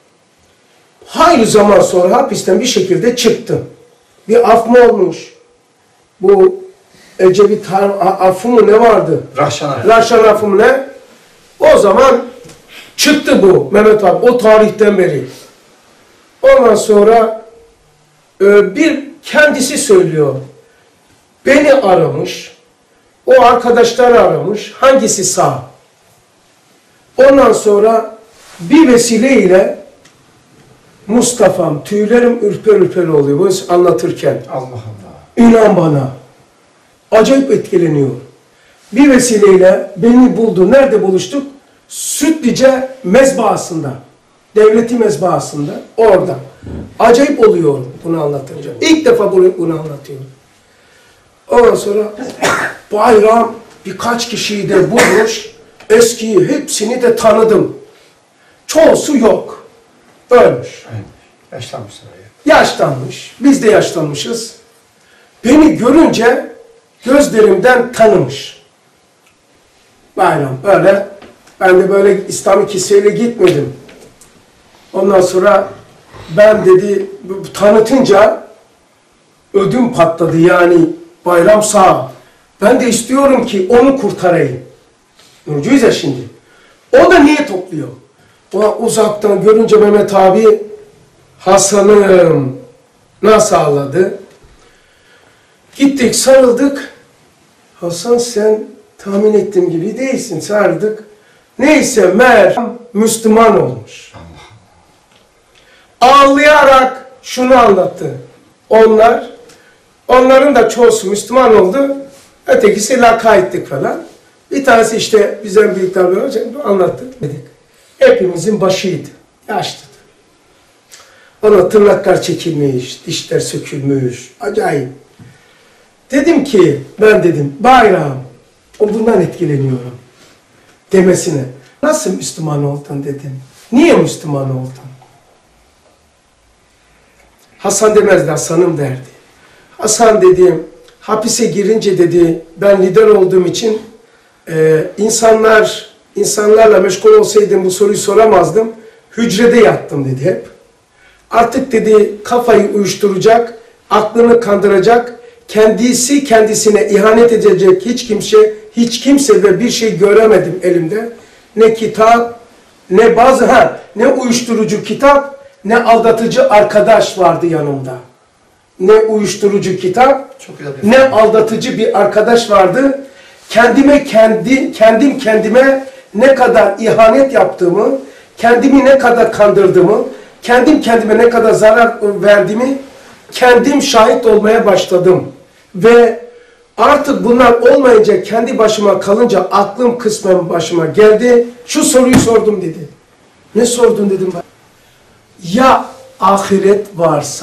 Speaker 1: hayli zaman sonra hapisten bir şekilde çıktım. Bir af mı olmuş? Bu Ecevit affı mı ne vardı?
Speaker 5: Rahşan
Speaker 1: Rahşan affı mı ne? O zaman çıktı bu Mehmet abi o tarihten beri. Ondan sonra e, bir kendisi söylüyor. Beni aramış. O arkadaşları aramış. Hangisi sağ? Ondan sonra bir vesileyle Mustafa'm tüylerim ürper ürper oluyor bu anlatırken.
Speaker 5: Allah Allah.
Speaker 1: İnan bana. Acayip etkileniyor. Bir vesileyle beni buldu. Nerede buluştuk? Sütlice mezbahasında. Devleti mezbahasında. Orada. Acayip oluyor bunu anlatınca. İlk defa bunu, bunu anlatıyorum. Ondan sonra Bayram birkaç kişiyi de bulmuş. Eskiyi hepsini de tanıdım. Çoğusu yok. Ölmüş.
Speaker 5: Yaşlanmışlar
Speaker 1: Yaşlanmış. Biz de yaşlanmışız. Beni görünce gözlerimden tanımış. Bayram böyle. Ben de böyle İslami kisveyle gitmedim. Ondan sonra ben dedi tanıtınca ödüm patladı yani Bayram sağ. Ben de istiyorum ki onu kurtarayım. Nurcuyuz ya şimdi. O da niye topluyor? O uzaktan görünce Mehmet abi Hasan'ım nasıl ağladı? Gittik sarıldık. Hasan sen tahmin ettiğim gibi değilsin sarıldık. Neyse meğer Müslüman olmuş. Ağlayarak şunu anlattı. Onlar, onların da çoğusu Müslüman oldu. Ötekisi lakayttık falan. Bir tanesi işte bizden büyük tabi hocam anlattık dedik. Hepimizin başıydı. Yaşlıdı. Ona tırnaklar çekilmiş, dişler sökülmüş. Acayip. Dedim ki ben dedim Bayram o bundan etkileniyorum demesine. Nasıl Müslüman oldun dedim. Niye Müslüman oldun? Hasan demezdi, Hasan'ım derdi. Hasan dediğim hapise girince dedi ben lider olduğum için e, insanlar insanlarla meşgul olsaydım bu soruyu soramazdım. Hücrede yattım dedi hep. Artık dedi kafayı uyuşturacak, aklını kandıracak, kendisi kendisine ihanet edecek hiç kimse, hiç kimse ve bir şey göremedim elimde. Ne kitap, ne bazı ha, ne uyuşturucu kitap, ne aldatıcı arkadaş vardı yanımda. Ne uyuşturucu kitap,
Speaker 5: Çok güzel bir
Speaker 1: ne aldatıcı bir arkadaş vardı. Kendime kendi kendim kendime ne kadar ihanet yaptığımı, kendimi ne kadar kandırdığımı, kendim kendime ne kadar zarar verdiğimi kendim şahit olmaya başladım. Ve artık bunlar olmayınca kendi başıma kalınca aklım kısmen başıma geldi. Şu soruyu sordum dedi. Ne sordun dedim ben. Ya ahiret varsa?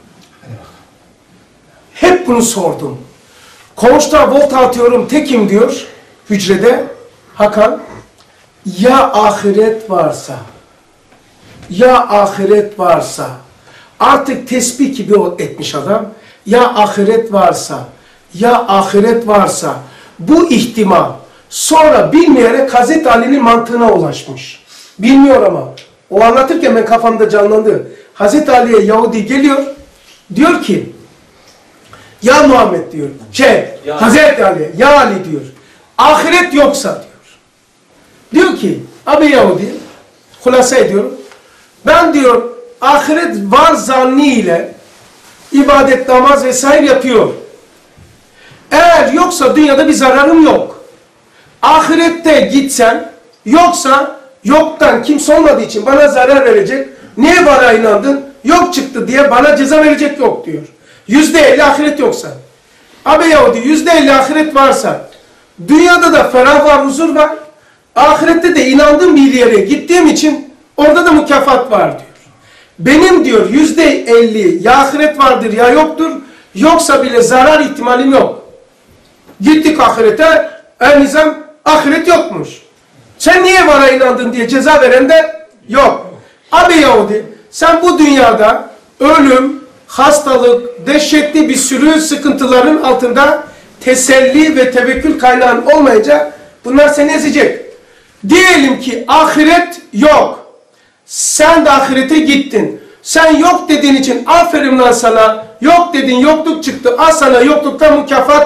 Speaker 1: Hep bunu sordum. Koğuşta volta atıyorum tekim diyor hücrede Hakan. Ya ahiret varsa? Ya ahiret varsa? Artık tesbih gibi etmiş adam. Ya ahiret varsa? Ya ahiret varsa? Bu ihtimal sonra bilmeyerek Hazreti Ali'nin mantığına ulaşmış. Bilmiyor ama. O anlatırken ben kafamda canlandı. Hazreti Ali'ye Yahudi geliyor. Diyor ki ya Muhammed diyor. Şey,
Speaker 2: Ya.
Speaker 1: Hazreti Ali, ya Ali diyor. Ahiret yoksa diyor. Diyor ki abi Yahudi hulasa ediyorum. Ben diyor ahiret var zanniyle ibadet, namaz vesaire yapıyor. Eğer yoksa dünyada bir zararım yok. Ahirette gitsem yoksa yoktan kimse olmadığı için bana zarar verecek. Niye bana inandın? Yok çıktı diye bana ceza verecek yok diyor. Yüzde elli ahiret yoksa. Abi Yahudi yüzde elli ahiret varsa dünyada da ferah var, huzur var. Ahirette de inandığım bir yere gittiğim için orada da mükafat var diyor. Benim diyor yüzde elli ya ahiret vardır ya yoktur. Yoksa bile zarar ihtimalim yok. Gittik ahirete, el nizam ahiret yokmuş. Sen niye bana inandın diye ceza veren de yok. Abi Yahudi sen bu dünyada ölüm, hastalık, dehşetli bir sürü sıkıntıların altında teselli ve tevekkül kaynağın olmayınca bunlar seni ezecek. Diyelim ki ahiret yok. Sen de ahirete gittin. Sen yok dediğin için aferin lan sana. Yok dedin yokluk çıktı. Al sana yokluktan mükafat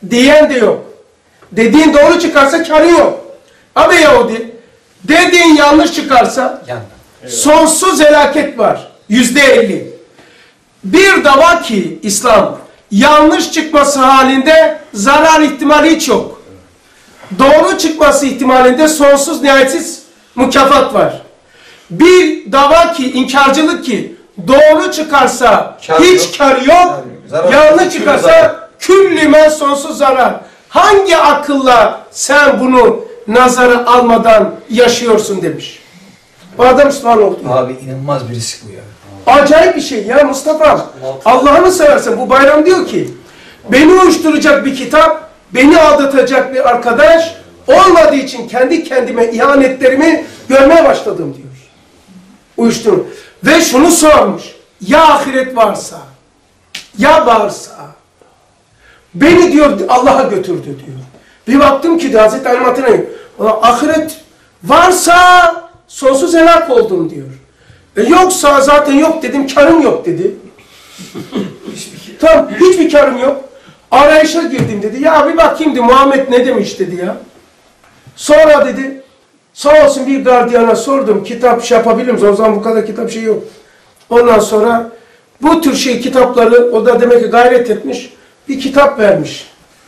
Speaker 1: diyen de yok. Dediğin doğru çıkarsa karı yok. Abi Yahudi, dediğin yanlış çıkarsa
Speaker 5: Yandı.
Speaker 1: sonsuz helaket var. Yüzde elli. Bir de var ki İslam, yanlış çıkması halinde zarar ihtimali hiç yok. Doğru çıkması ihtimalinde sonsuz nihayetsiz mükafat var. Bir de var ki inkarcılık ki doğru çıkarsa
Speaker 5: Kar
Speaker 1: hiç
Speaker 5: yok.
Speaker 1: kar yok.
Speaker 5: Zarar-
Speaker 1: Yanlış
Speaker 5: külli
Speaker 1: çıkarsa
Speaker 5: zarar.
Speaker 1: küllümen sonsuz zarar. Hangi akılla sen bunu nazara almadan yaşıyorsun demiş. Bu adam Müslüman oldu.
Speaker 5: Abi inanılmaz bir risk bu ya.
Speaker 1: Acayip bir şey ya Mustafa. Allah'ını seversen bu bayram diyor ki beni uyuşturacak bir kitap, beni aldatacak bir arkadaş olmadığı için kendi kendime ihanetlerimi görmeye başladım diyor. Uyuşturma. Ve şunu sormuş. Ya ahiret varsa, ya varsa beni diyor Allah'a götürdü diyor. Bir baktım ki de Hazreti Alimat'ına ahiret varsa sonsuz helak oldum diyor. E yoksa zaten yok dedim, karım yok dedi. Tamam, hiçbir karım yok. Arayışa girdim dedi. Ya bir bakayım dedi, Muhammed ne demiş dedi ya. Sonra dedi, sağ olsun bir gardiyana sordum, kitap şey yapabilir miyiz? O zaman bu kadar kitap şey yok. Ondan sonra bu tür şey kitapları, o da demek ki gayret etmiş, bir kitap vermiş.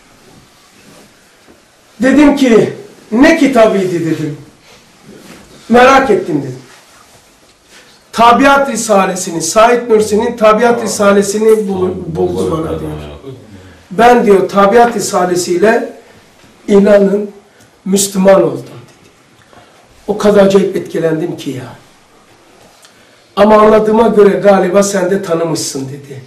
Speaker 1: Dedim ki, ne kitabıydı dedim. Merak ettim dedim. Tabiat Risalesini, Said Nursi'nin Tabiat Risalesini bul, buldu bana diyor. Ben diyor Tabiat Risalesiyle inanın Müslüman oldum dedi. O kadar acayip etkilendim ki ya. Ama anladığıma göre galiba sen de tanımışsın dedi.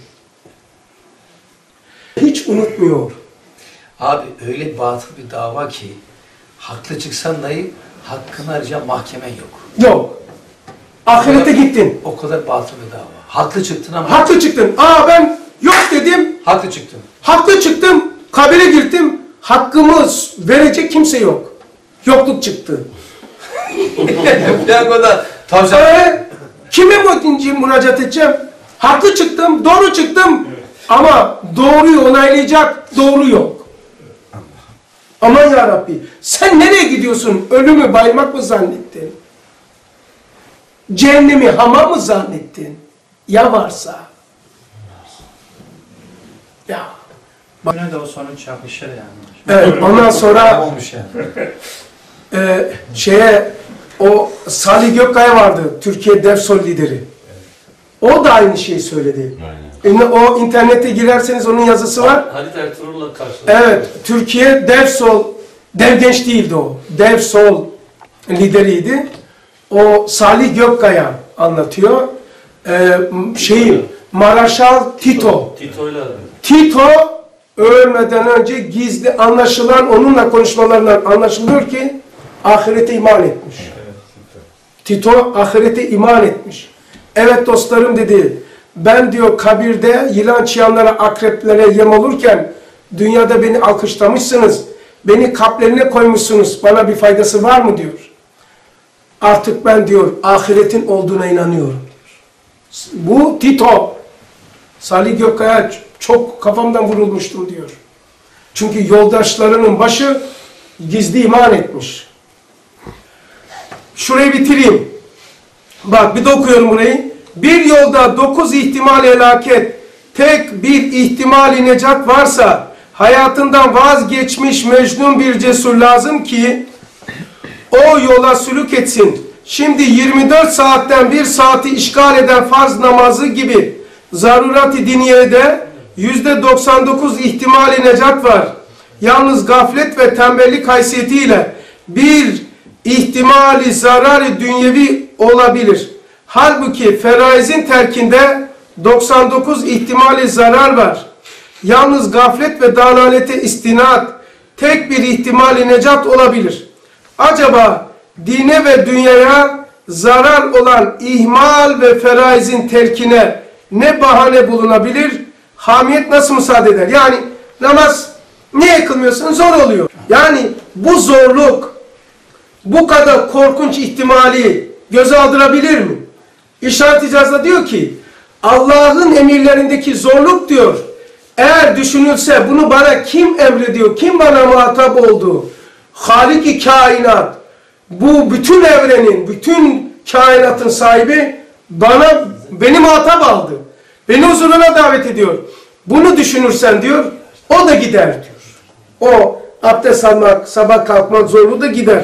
Speaker 1: Hiç unutmuyor.
Speaker 5: Abi öyle batıl bir dava ki haklı çıksan dahi hakkını arayacağın mahkemen yok.
Speaker 1: Yok. Ahirete gittin.
Speaker 5: O kadar batıl bir dava. Haklı çıktın ama
Speaker 1: Haklı çıktın. Aa ben yok dedim.
Speaker 5: haklı çıktın.
Speaker 1: Haklı çıktım. Kabire girdim. Hakkımı verecek kimse yok. Yokluk çıktı.
Speaker 5: Piyangoda tavşan.
Speaker 1: Ee, kime müracaat edeceğim? Haklı çıktım, doğru çıktım. Ama doğruyu onaylayacak doğru yok. Aman ya Rabbi. Sen nereye gidiyorsun? Ölümü baymak mı zannettin? Cehennemi hamam mı zannettin? Ya varsa? Ya.
Speaker 6: Yine de o sonuç yapışır yani.
Speaker 1: Evet, ondan sonra
Speaker 5: olmuş yani.
Speaker 1: e, şeye o Salih Gökkaya vardı, Türkiye Devsol lideri. O da aynı şeyi söyledi.
Speaker 3: Aynen.
Speaker 1: E, o internete girerseniz onun yazısı var.
Speaker 2: Halit Ertuğrul'la karşılaştık.
Speaker 1: Evet, Türkiye Devsol, Dev Genç değildi o. Devsol lideriydi. O Salih Gökkaya anlatıyor. Ee, şeyi, Maraşal Tito.
Speaker 2: Tito'yla.
Speaker 1: Tito ölmeden önce gizli anlaşılan, onunla konuşmalarından anlaşılıyor ki ahirete iman etmiş. Tito ahirete iman etmiş. Evet dostlarım dedi, ben diyor kabirde yılan çıyanlara, akreplere yem olurken dünyada beni alkışlamışsınız, beni kalplerine koymuşsunuz, bana bir faydası var mı diyor. Artık ben diyor ahiretin olduğuna inanıyorum. Bu Tito. Salih Gökkaya çok kafamdan vurulmuştum diyor. Çünkü yoldaşlarının başı gizli iman etmiş. Şurayı bitireyim. Bak bir de okuyorum burayı. Bir yolda dokuz ihtimal helaket, tek bir ihtimali necat varsa hayatından vazgeçmiş mecnun bir cesur lazım ki o yola sülük etsin. Şimdi yirmi dört saatten bir saati işgal eden farz namazı gibi zarurat-ı diniyede yüzde doksan dokuz ihtimali necat var. Yalnız gaflet ve tembellik haysiyetiyle bir ihtimali zararı dünyevi olabilir. Halbuki feraizin terkinde doksan dokuz ihtimali zarar var. Yalnız gaflet ve dalalete istinat tek bir ihtimali necat olabilir. Acaba dine ve dünyaya zarar olan ihmal ve feraizin terkine ne bahane bulunabilir? Hamiyet nasıl müsaade eder? Yani namaz niye kılmıyorsun? Zor oluyor. Yani bu zorluk, bu kadar korkunç ihtimali göze aldırabilir mi? İşaret icazda diyor ki Allah'ın emirlerindeki zorluk diyor Eğer düşünülse bunu bana kim emrediyor, kim bana muhatap oldu? Halik-i kainat, bu bütün evrenin, bütün kainatın sahibi bana, beni muhatap aldı. Beni huzuruna davet ediyor. Bunu düşünürsen diyor, o da gider diyor. O abdest almak, sabah kalkmak zorlu da gider.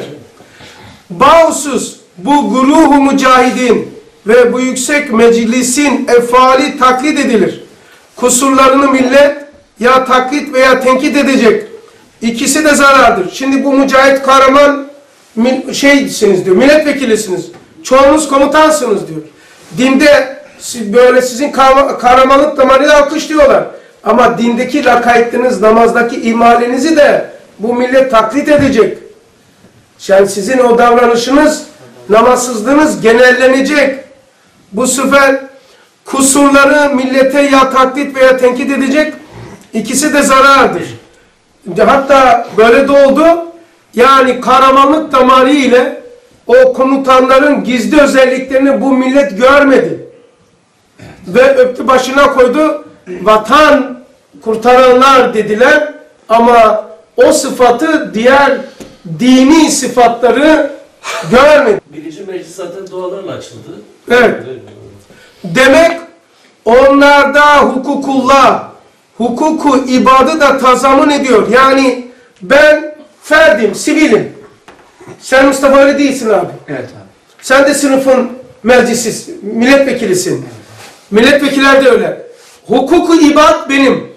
Speaker 1: Bağımsız bu guruh-u mücahidin ve bu yüksek meclisin efali taklit edilir. Kusurlarını millet ya taklit veya tenkit edecek. İkisi de zarardır. Şimdi bu mücahit kahraman şeysiniz diyor, milletvekilisiniz. Çoğunuz komutansınız diyor. Dinde böyle sizin kahramanlık damarıyla alkışlıyorlar. Ama dindeki lakaytınız, namazdaki ihmalinizi de bu millet taklit edecek. Yani sizin o davranışınız, namazsızlığınız genellenecek. Bu sefer kusurları millete ya taklit veya tenkit edecek. İkisi de zarardır. Hatta böyle de oldu. Yani kahramanlık damarı ile o komutanların gizli özelliklerini bu millet görmedi. Ve öptü başına koydu. Vatan kurtaranlar dediler. Ama o sıfatı diğer dini sıfatları görmedi.
Speaker 2: Birinci meclis zaten dualarla açıldı.
Speaker 1: Evet. Demek onlarda hukukullah, hukuku ibadı da tazamun ediyor. Yani ben ferdim, sivilim. Sen Mustafa öyle değilsin abi.
Speaker 5: Evet abi.
Speaker 1: Sen de sınıfın meclisi, milletvekilisin. Evet. Milletvekiller de öyle. Hukuku ibad benim.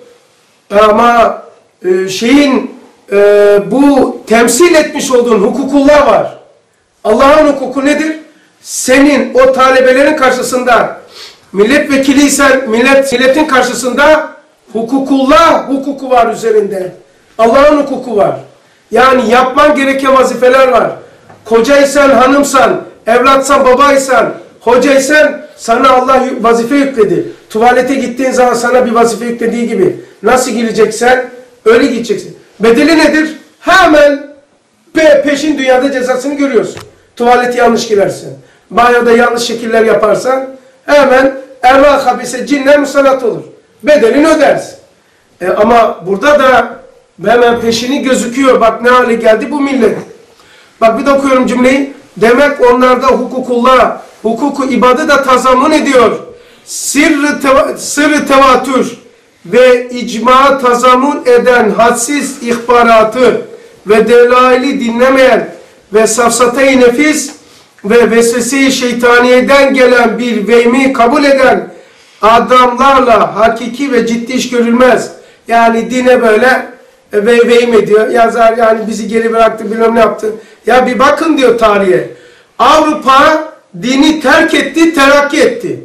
Speaker 1: Ama e, şeyin e, bu temsil etmiş olduğun hukukullah var. Allah'ın hukuku nedir? Senin o talebelerin karşısında milletvekiliysen millet, milletin karşısında hukukullah hukuku var üzerinde. Allah'ın hukuku var. Yani yapman gereken vazifeler var. Kocaysan, hanımsan, evlatsan, babaysan, hocaysan sana Allah vazife yükledi. Tuvalete gittiğin zaman sana bir vazife yüklediği gibi nasıl gireceksen öyle gideceksin. Bedeli nedir? Hemen pe peşin dünyada cezasını görüyorsun. Tuvaleti yanlış girersin. Banyoda yanlış şekiller yaparsan hemen ervah habise cinler musallat olur. Bedelini ödersin. E ama burada da hemen peşini gözüküyor. Bak ne hale geldi bu millet. Bak bir de okuyorum cümleyi. Demek onlarda hukukullah, hukuku ibadı da tazamun ediyor. Sırrı, teva sırrı tevatür ve icma tazamun eden hadsiz ihbaratı ve delaili dinlemeyen ve safsatayı nefis ve vesvese-i şeytaniyeden gelen bir vehmi kabul eden adamlarla hakiki ve ciddi iş görülmez. Yani dine böyle ve vehim ediyor. Yazar yani bizi geri bıraktı, bilmem ne yaptı. Ya bir bakın diyor tarihe. Avrupa dini terk etti, terakki etti.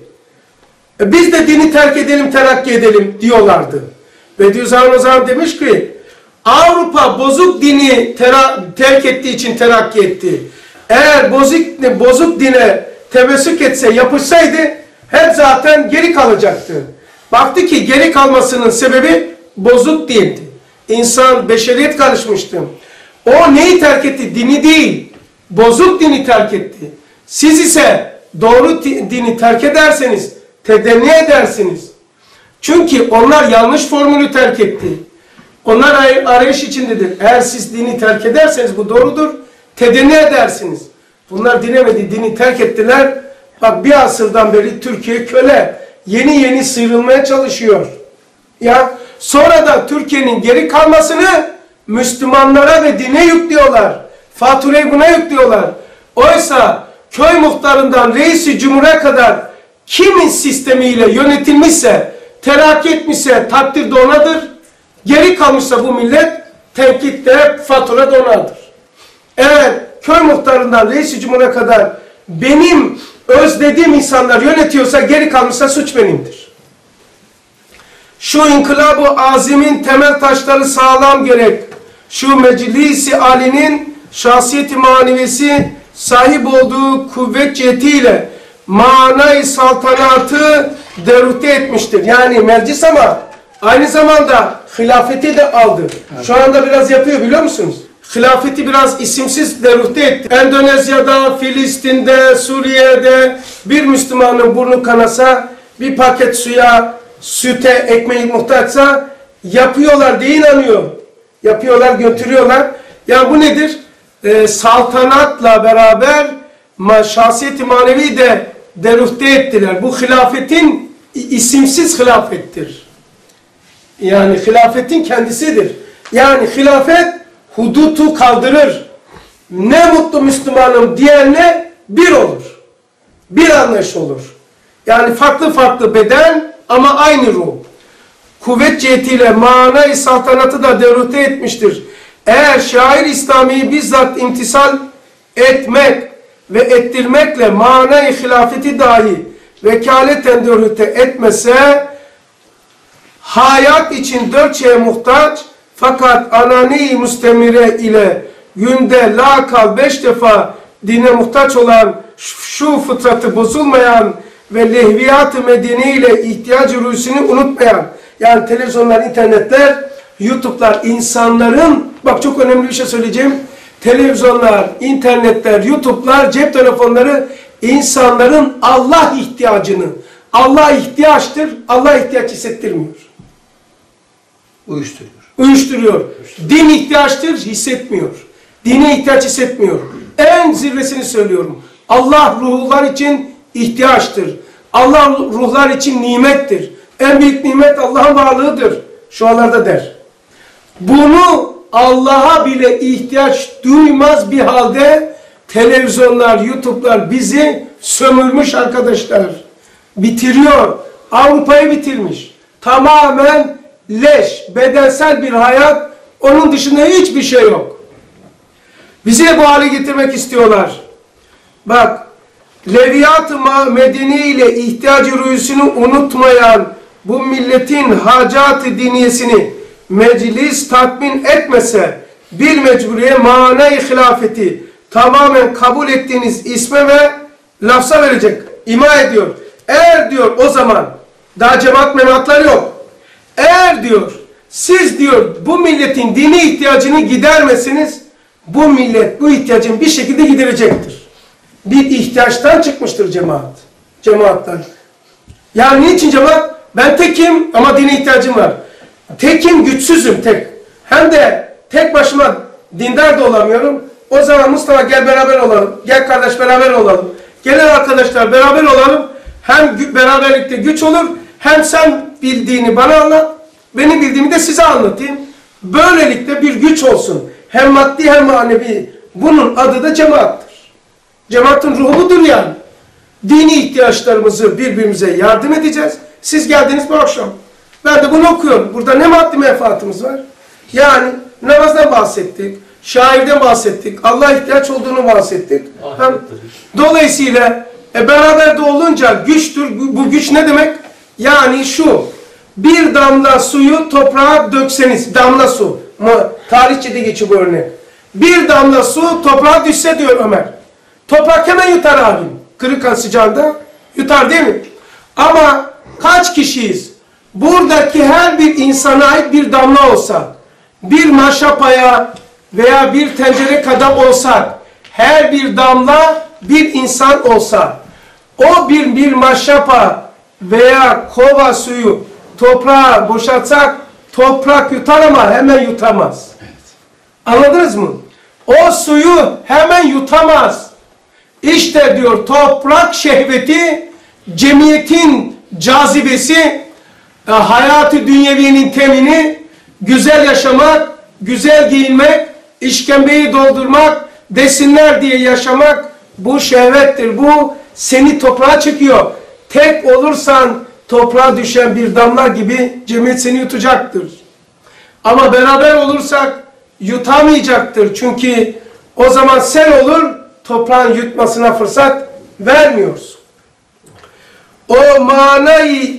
Speaker 1: E biz de dini terk edelim, terakki edelim diyorlardı. Bediüzzaman o zaman demiş ki Avrupa bozuk dini terk ettiği için terakki etti. Eğer bozuk, bozuk dine tevessük etse, yapışsaydı hep zaten geri kalacaktı. Baktı ki geri kalmasının sebebi bozuk dindi. İnsan, beşeriyet karışmıştı. O neyi terk etti? Dini değil. Bozuk dini terk etti. Siz ise doğru dini terk ederseniz, tedenni edersiniz. Çünkü onlar yanlış formülü terk etti. Onlar ar arayış içindedir. Eğer siz dini terk ederseniz bu doğrudur. Tedenni edersiniz. Bunlar dinemedi, dini terk ettiler. Bak bir asırdan beri Türkiye köle. Yeni yeni sıyrılmaya çalışıyor. Ya sonradan Türkiye'nin geri kalmasını Müslümanlara ve dine yüklüyorlar. Faturayı buna yüklüyorlar. Oysa köy muhtarından reisi cumhur'a kadar kimin sistemiyle yönetilmişse, terakki etmişse takdir de onadır. Geri kalmışsa bu millet tenkitte fatura da onadır. Eğer köy muhtarından reisi cumhur'a kadar benim özlediğim insanlar yönetiyorsa geri kalmışsa suç benimdir. Şu inkılab-ı azimin temel taşları sağlam gerek. Şu meclisi alinin şahsiyeti manevisi sahip olduğu kuvvet cihetiyle manay saltanatı derute etmiştir. Yani meclis ama aynı zamanda hilafeti de aldı. Evet. Şu anda biraz yapıyor biliyor musunuz? Hilafeti biraz isimsiz derute etti. Endonezya'da, Filistin'de, Suriye'de bir Müslümanın burnu kanasa, bir paket suya, süte, ekmeği muhtaçsa yapıyorlar diye inanıyor. Yapıyorlar, götürüyorlar. Ya bu nedir? Ee, saltanatla beraber ma şahsiyeti manevi de deruhte ettiler. Bu hilafetin isimsiz hilafettir. Yani hilafetin kendisidir. Yani hilafet hudutu kaldırır. Ne mutlu Müslümanım diyenle bir olur. Bir anlayış olur. Yani farklı farklı beden ama aynı ruh. Kuvvet cihetiyle manayı saltanatı da deruhte etmiştir. Eğer şair İslami'yi bizzat imtisal etmek ve ettirmekle manayı hilafeti dahi vekaleten deruhte etmese, hayat için dört şeye muhtaç, fakat anani müstemire ile günde lakal beş defa dine muhtaç olan, şu fıtratı bozulmayan ve lehviyat-ı medeni ile ihtiyacı ruhsunu unutmayan, yani televizyonlar, internetler, YouTube'lar insanların, bak çok önemli bir şey söyleyeceğim, televizyonlar, internetler, YouTube'lar, cep telefonları insanların Allah ihtiyacını, Allah ihtiyaçtır, Allah ihtiyaç hissettirmiyor.
Speaker 5: Uyuşturuyor.
Speaker 1: Uyuşturuyor. Din ihtiyaçtır, hissetmiyor. Dine ihtiyaç hissetmiyor. En zirvesini söylüyorum. Allah ruhlar için ihtiyaçtır. Allah ruhlar için nimettir. En büyük nimet Allah'ın varlığıdır. Şualarda der. Bunu Allah'a bile ihtiyaç duymaz bir halde televizyonlar, YouTube'lar bizi sömürmüş arkadaşlar. Bitiriyor. Avrupa'yı bitirmiş. Tamamen leş, bedensel bir hayat. Onun dışında hiçbir şey yok. Bizi bu hale getirmek istiyorlar. Bak, leviyat-ı medeni ile ihtiyacı ruhsunu unutmayan bu milletin hacat-ı diniyesini meclis tatmin etmese, bir mecburiye manayı hilafeti tamamen kabul ettiğiniz isme ve lafza verecek. İma ediyor. Eğer diyor o zaman daha cemaat mematlar yok. Eğer diyor siz diyor bu milletin dini ihtiyacını gidermesiniz, bu millet bu ihtiyacını bir şekilde giderecektir. Bir ihtiyaçtan çıkmıştır cemaat. Cemaattan. Yani niçin cemaat? Ben tekim ama dine ihtiyacım var. Tekim, güçsüzüm tek. Hem de tek başıma dindar da olamıyorum. O zaman Mustafa gel beraber olalım. Gel kardeş beraber olalım. Gelin arkadaşlar beraber olalım. Hem beraberlikte güç olur, hem sen bildiğini bana anlat, benim bildiğimi de size anlatayım. Böylelikle bir güç olsun. Hem maddi hem manevi. Bunun adı da cemaattir. Cemaatin ruhu budur yani. Dini ihtiyaçlarımızı birbirimize yardım edeceğiz. Siz geldiniz bu akşam. Ben de bunu okuyorum. Burada ne maddi menfaatimiz var? Yani namazdan bahsettik, şairden bahsettik, Allah'a ihtiyaç olduğunu bahsettik. Hem, dolayısıyla e, beraber de olunca güçtür. Bu güç ne demek? Yani şu, bir damla suyu toprağa dökseniz, damla su, tarihçede geçiyor bu örnek. Bir damla su toprağa düşse diyor Ömer. Toprak hemen yutar abim. Kırıkan sıcağında yutar değil mi? Ama kaç kişiyiz? Buradaki her bir insana ait bir damla olsa, bir maşapaya veya bir tencere kadar olsak, her bir damla bir insan olsa, o bir bir maşapa veya kova suyu toprağa boşaltsak, toprak yutar ama hemen yutamaz. Evet. Anladınız mı? O suyu hemen yutamaz. İşte diyor toprak şehveti, cemiyetin cazibesi, hayatı dünyeviyenin temini, güzel yaşamak, güzel giyinmek, işkembeyi doldurmak, desinler diye yaşamak, bu şehvettir. Bu seni toprağa çekiyor. Tek olursan toprağa düşen bir damla gibi cemiyet seni yutacaktır. Ama beraber olursak yutamayacaktır. Çünkü o zaman sen olur, toprağın yutmasına fırsat vermiyorsun. O manayı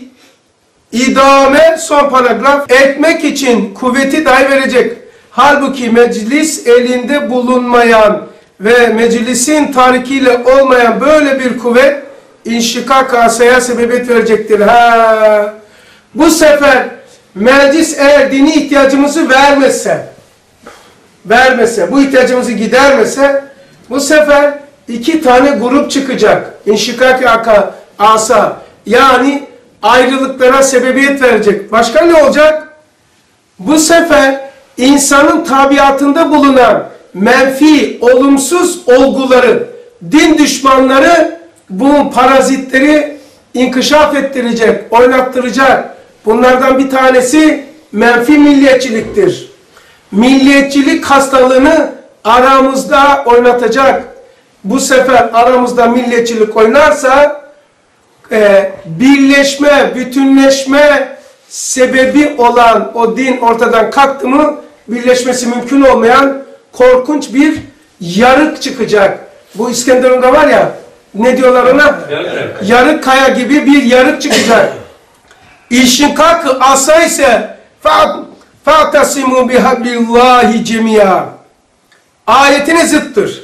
Speaker 1: idame, son paragraf, etmek için kuvveti dahi verecek. Halbuki meclis elinde bulunmayan ve meclisin tarikiyle olmayan böyle bir kuvvet inşikak asaya sebebiyet verecektir. Ha. Bu sefer meclis eğer dini ihtiyacımızı vermezse, vermese, bu ihtiyacımızı gidermese, bu sefer iki tane grup çıkacak. İnşikak asa, yani ayrılıklara sebebiyet verecek. Başka ne olacak? Bu sefer insanın tabiatında bulunan menfi, olumsuz olguları, din düşmanları bu parazitleri inkişaf ettirecek, oynattıracak. Bunlardan bir tanesi menfi milliyetçiliktir. Milliyetçilik hastalığını aramızda oynatacak. Bu sefer aramızda milliyetçilik oynarsa e, birleşme, bütünleşme sebebi olan o din ortadan kalktı mı birleşmesi mümkün olmayan korkunç bir yarık çıkacak. Bu İskenderun'da var ya, ne diyorlar ona? Yarık kaya gibi bir yarık çıkacak. İşin kalkı asa ise فَاَعْتَصِمُوا بِحَبْلِ اللّٰهِ جَمِيعًا ayetine zıttır.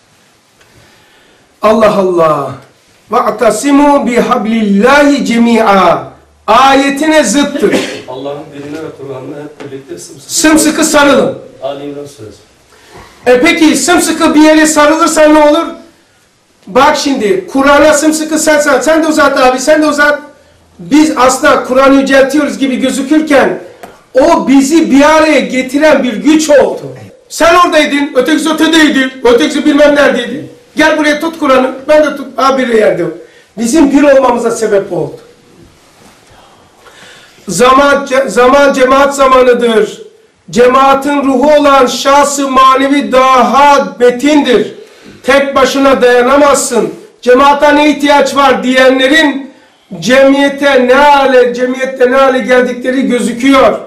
Speaker 1: Allah Allah. وَاَعْتَصِمُوا بِحَبْلِ اللّٰهِ جَمِيعًا ayetine zıttır.
Speaker 2: Allah'ın dinine ve Kur'an'ına hep birlikte sımsıkı,
Speaker 1: Sımsıkı sarılın.
Speaker 2: Ali İmran söz.
Speaker 1: E peki sımsıkı bir yere sarılırsan ne olur? Bak şimdi Kur'an'a sımsıkı sarsan, sen de uzat abi, sen de uzat. Biz aslında Kur'an'ı yüceltiyoruz gibi gözükürken o bizi bir araya getiren bir güç oldu. Sen oradaydın, ötekisi ötedeydi, ötekisi bilmem neredeydi. Gel buraya tut Kur'an'ı, ben de tut, abi bir yerde. Bizim bir olmamıza sebep oldu. Zaman, zaman cemaat zamanıdır. Cemaatin ruhu olan şahsı manevi daha metindir. Tek başına dayanamazsın. Cemaata ne ihtiyaç var diyenlerin cemiyete ne hale, cemiyette ne hale geldikleri gözüküyor.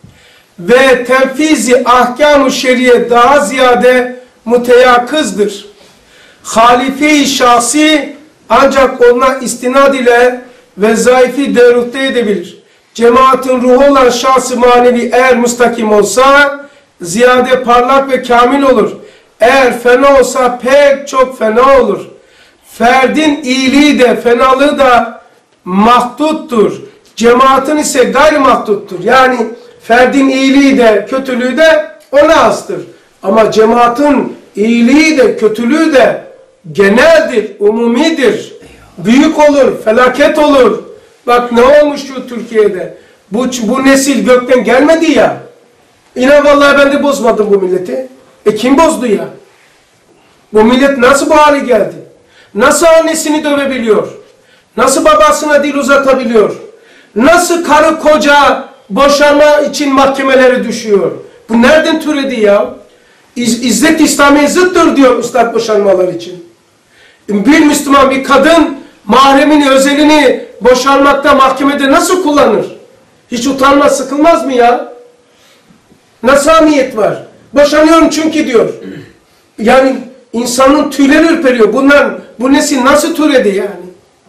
Speaker 1: Ve tenfizi ahkam-ı şeriye daha ziyade müteyakızdır. Halife-i şahsi ancak ona istinad ile vezaifi devrühte edebilir. Cemaatin ruhu olan şahs-ı manevi eğer müstakim olsa ziyade parlak ve kamil olur. Eğer fena olsa pek çok fena olur. Ferdin iyiliği de fenalığı da mahduttur. Cemaatin ise gayri mahduttur. Yani ferdin iyiliği de kötülüğü de ona hastır. Ama cemaatin iyiliği de kötülüğü de geneldir, umumidir. Büyük olur, felaket olur. Bak ne olmuş şu Türkiye'de. Bu, bu nesil gökten gelmedi ya. İnan vallahi ben de bozmadım bu milleti. E kim bozdu ya? Bu millet nasıl bu hale geldi? Nasıl annesini dövebiliyor? Nasıl babasına dil uzatabiliyor? Nasıl karı koca boşanma için mahkemelere düşüyor? Bu nereden türedi ya? İz, İzzet İslami zıttır diyor üstad boşanmalar için. Bir Müslüman bir kadın mahremin özelini boşanmakta mahkemede nasıl kullanır? Hiç utanmaz, sıkılmaz mı ya? Nasıl hamiyet var? Boşanıyorum çünkü diyor. Yani insanın tüyleri ürperiyor. Bunlar, bu nesil nasıl türedi yani?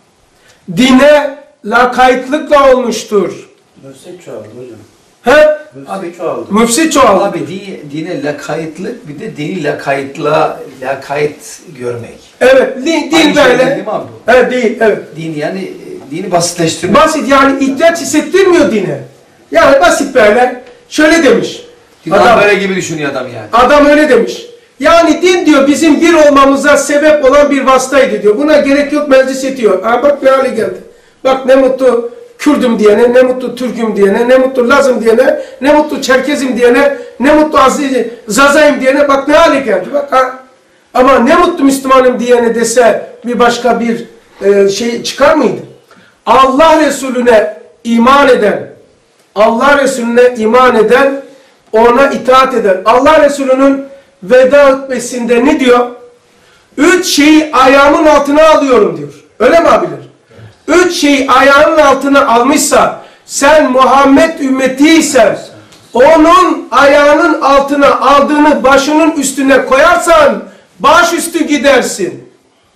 Speaker 1: Dine lakaytlıkla olmuştur.
Speaker 2: Müfsit çoğaldı hocam.
Speaker 1: He?
Speaker 2: Müfsit çoğaldı.
Speaker 1: Müfsit çoğaldı.
Speaker 5: Abi dine, dine lakaytlık bir de dini lakaytla lakayt görmek.
Speaker 1: Evet, din, din
Speaker 5: Aynı şey
Speaker 1: böyle.
Speaker 5: değil mi abi bu?
Speaker 1: Evet, değil, evet.
Speaker 5: Din yani dini basitleştirmek.
Speaker 1: Basit yani ihtiyaç hissettirmiyor dine. Yani basit böyle. Şöyle demiş.
Speaker 5: Adam böyle gibi düşünüyor adam yani.
Speaker 1: Adam öyle demiş. Yani din diyor bizim bir olmamıza sebep olan bir vasıtaydı diyor. Buna gerek yok, meclis yetiyor. Ha bak ne hale geldi. Bak ne mutlu Kürdüm diyene, ne mutlu Türk'üm diyene, ne mutlu Laz'ım diyene, ne mutlu Çerkez'im diyene, ne mutlu Aziz Zaza'yım diyene bak ne hale geldi. Bak ha. Ama ne mutlu Müslümanım diyene dese bir başka bir e, şey çıkar mıydı? Allah Resulüne iman eden, Allah Resulüne iman eden, ona itaat eden. Allah Resulü'nün veda hutbesinde ne diyor? Üç şeyi ayağımın altına alıyorum diyor. Öyle mi abiler? Üç şeyi ayağının altına almışsa, sen Muhammed ümmetiysen, onun ayağının altına aldığını başının üstüne koyarsan, baş üstü gidersin.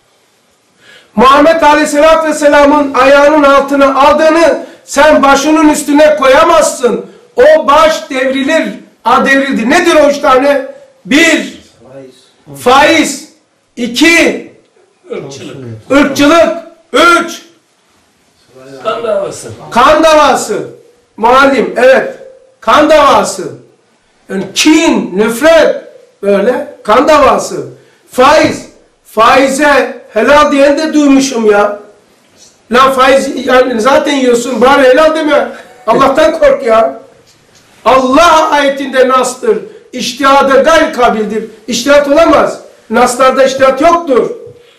Speaker 1: Muhammed Aleyhisselatü Vesselam'ın ayağının altına aldığını sen başının üstüne koyamazsın. O baş devrilir. A devrildi. Nedir o üç tane? Bir, faiz. Faiz. İki,
Speaker 2: Irkçılık.
Speaker 1: ırkçılık. Üç,
Speaker 2: Kan davası.
Speaker 1: kan davası. Muallim, evet. Kan davası. Yani kin, nefret. Böyle. Kan davası. Faiz. Faize helal diyen de duymuşum ya. Lan faiz yani zaten yiyorsun. Bari helal deme. Allah'tan kork ya. Allah ayetinde nastır. İçtihada gayr kabildir. İçtihat olamaz. Naslarda içtihat yoktur.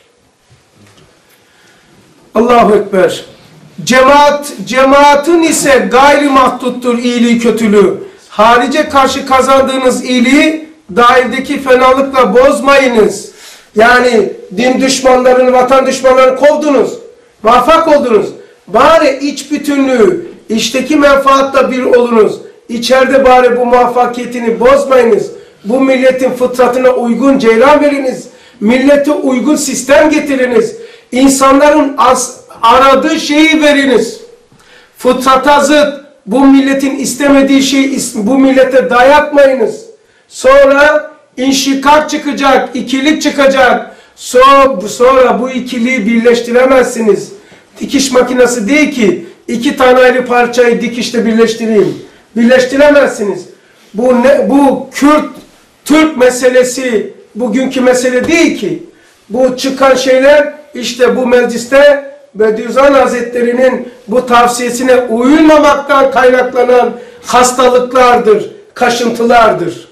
Speaker 1: Allahu Ekber. Cemaat, cemaatın ise gayri mahduttur iyiliği kötülüğü. Harice karşı kazandığınız iyiliği dairedeki fenalıkla bozmayınız. Yani din düşmanlarını, vatan düşmanlarını kovdunuz. Muvaffak oldunuz. Bari iç bütünlüğü, içteki menfaatla bir olunuz. İçeride bari bu muvaffakiyetini bozmayınız. Bu milletin fıtratına uygun ceylan veriniz. Millete uygun sistem getiriniz. İnsanların as, aradığı şeyi veriniz. Fıtrata zıt, bu milletin istemediği şeyi bu millete dayatmayınız. Sonra inşikak çıkacak, ikilik çıkacak. Sonra, sonra bu ikiliği birleştiremezsiniz. Dikiş makinesi değil ki iki tane ayrı parçayı dikişle birleştireyim. Birleştiremezsiniz. Bu ne, bu Kürt Türk meselesi bugünkü mesele değil ki. Bu çıkan şeyler işte bu mecliste Bediüzzaman Hazretleri'nin bu tavsiyesine uyulmamaktan kaynaklanan hastalıklardır, kaşıntılardır.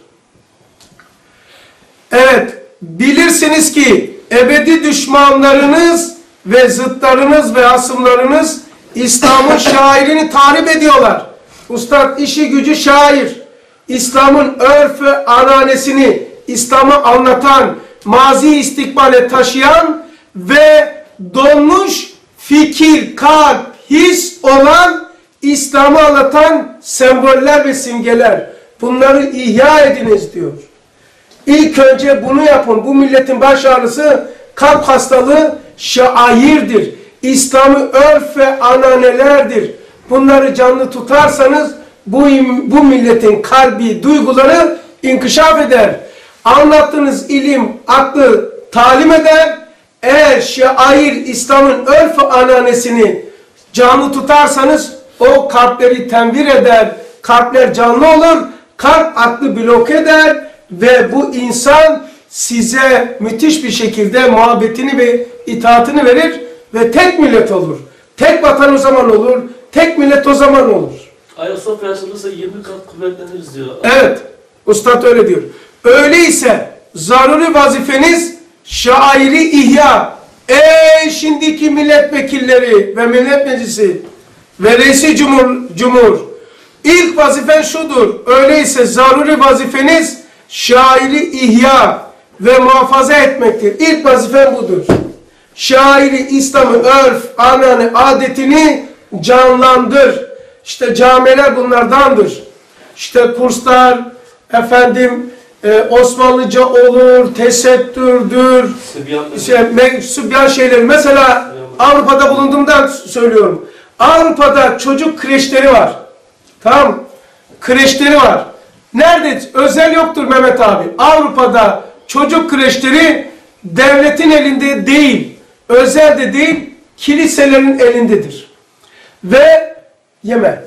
Speaker 1: Evet, bilirsiniz ki ebedi düşmanlarınız ve zıtlarınız ve hasımlarınız İslam'ın şairini tahrip ediyorlar. Ustad işi gücü şair. İslam'ın örf ve ananesini İslam'ı anlatan, mazi istikbale taşıyan ve donmuş fikir, kalp, his olan İslam'ı anlatan semboller ve simgeler. Bunları ihya ediniz diyor. İlk önce bunu yapın. Bu milletin baş ağrısı kalp hastalığı şairdir. İslam'ı örf ve ananelerdir. Bunları canlı tutarsanız bu, bu milletin kalbi, duyguları inkişaf eder. Anlattığınız ilim, aklı talim eder. Eğer şair İslam'ın örf ve ananesini canlı tutarsanız o kalpleri tenvir eder. Kalpler canlı olur. Kalp aklı blok eder. Ve bu insan size müthiş bir şekilde muhabbetini ve itaatini verir ve tek millet olur. Tek vatan o zaman olur, tek millet o zaman olur.
Speaker 2: Ayasofya açılırsa yirmi kat kuvvetleniriz diyor.
Speaker 1: Evet, Ustad öyle diyor. Öyleyse zaruri vazifeniz şairi ihya. Ey şimdiki milletvekilleri ve millet meclisi ve reisi cumhur, cumhur. İlk vazifen şudur. Öyleyse zaruri vazifeniz şairi ihya ve muhafaza etmektir. İlk vazifen budur. Şairi, İslam'ı, örf, anane, adetini canlandır. İşte camiler bunlardandır. İşte kurslar, efendim e, Osmanlıca olur, tesettürdür, şey, sübyan şeyleri. Mesela Avrupa'da bulunduğumdan söylüyorum. Avrupa'da çocuk kreşleri var. Tamam, kreşleri var. Nerede? Özel yoktur Mehmet abi. Avrupa'da çocuk kreşleri devletin elinde değil, özel de değil, kiliselerin elindedir. Ve yeme.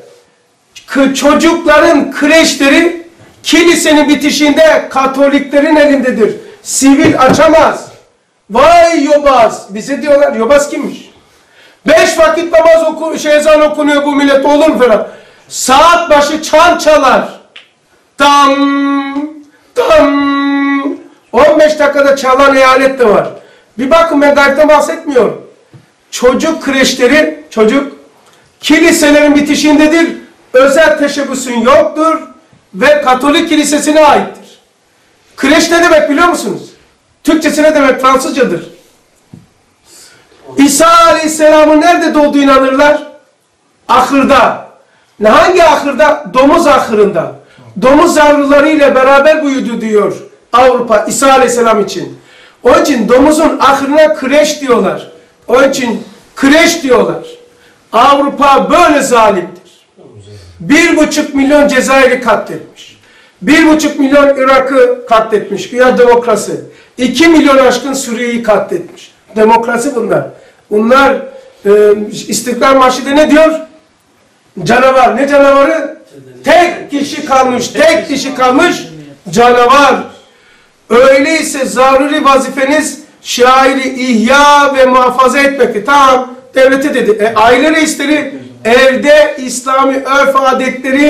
Speaker 1: Çocukların kreşleri kilisenin bitişinde Katoliklerin elindedir. Sivil açamaz. Vay yobaz. Bize diyorlar, yobaz kimmiş? Beş vakit namaz oku, şey ezan okunuyor bu millet, olur mu falan? Saat başı çan çalar. Tam, tam. on beş dakikada çalan eyalet de var. Bir bakın, ben gayipten bahsetmiyorum. Çocuk kreşleri, çocuk kiliselerin bitişindedir. Özel teşebbüsün yoktur ve Katolik kilisesine aittir. Kreş ne demek biliyor musunuz? Türkçesi ne demek? Fransızcadır. İsa Aleyhisselam'ın nerede doğduğu inanırlar? Ahırda. Hangi ahırda? Domuz ahırında. Domuz yavrularıyla beraber büyüdü diyor Avrupa İsa Aleyhisselam için. Onun için domuzun ahırına kreş diyorlar. Onun için kreş diyorlar. Avrupa böyle zalimdir. Bir buçuk milyon Cezayir'i katletmiş. Bir buçuk milyon Irak'ı katletmiş. Güya demokrasi. İki milyon aşkın Suriye'yi katletmiş. Demokrasi bunlar. Bunlar e, İstiklal Marşı'da ne diyor? Canavar. Ne canavarı? Tek kişi kalmış. Tek kişi kalmış. Canavar. Öyleyse zaruri vazifeniz şairi ihya ve muhafaza etmektir. Tamam. Devlete dedi. E, aile reisleri evde İslami örf adetleri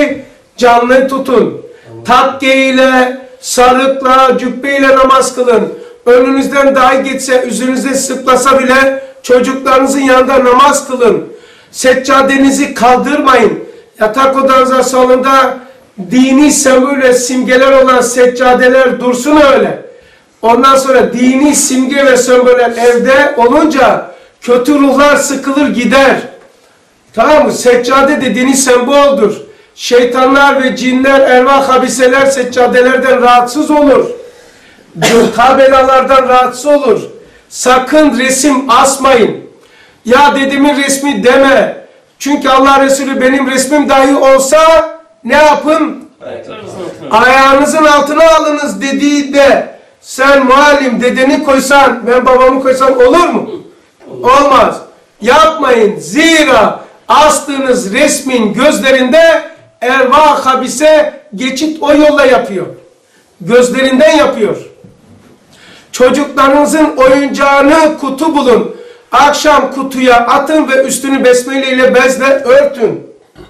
Speaker 1: Canlı tutun. Takke ile, sarıkla, cübbeyle namaz kılın. Önünüzden dahi geçse, yüzünüzde sıplasa bile çocuklarınızın yanında namaz kılın. Seccadenizi kaldırmayın. Yatak odanıza salonda dini sembolle simgeler olan seccadeler dursun öyle. Ondan sonra dini simge ve semboller evde olunca kötü ruhlar sıkılır gider. Tamam mı? Seccade de dini semboldur. Şeytanlar ve cinler, ervah habiseler seccadelerden rahatsız olur. Tabelalardan rahatsız olur. Sakın resim asmayın. Ya dedemin resmi deme. Çünkü Allah Resulü benim resmim dahi olsa ne yapın? Ayağınızın altına alınız dediğinde sen muallim dedeni koysan, ben babamı koysam olur mu? Olmaz. Yapmayın. Zira astığınız resmin gözlerinde ervah habise geçit o yolla yapıyor. Gözlerinden yapıyor. Çocuklarınızın oyuncağını kutu bulun. Akşam kutuya atın ve üstünü besmele ile bezle örtün.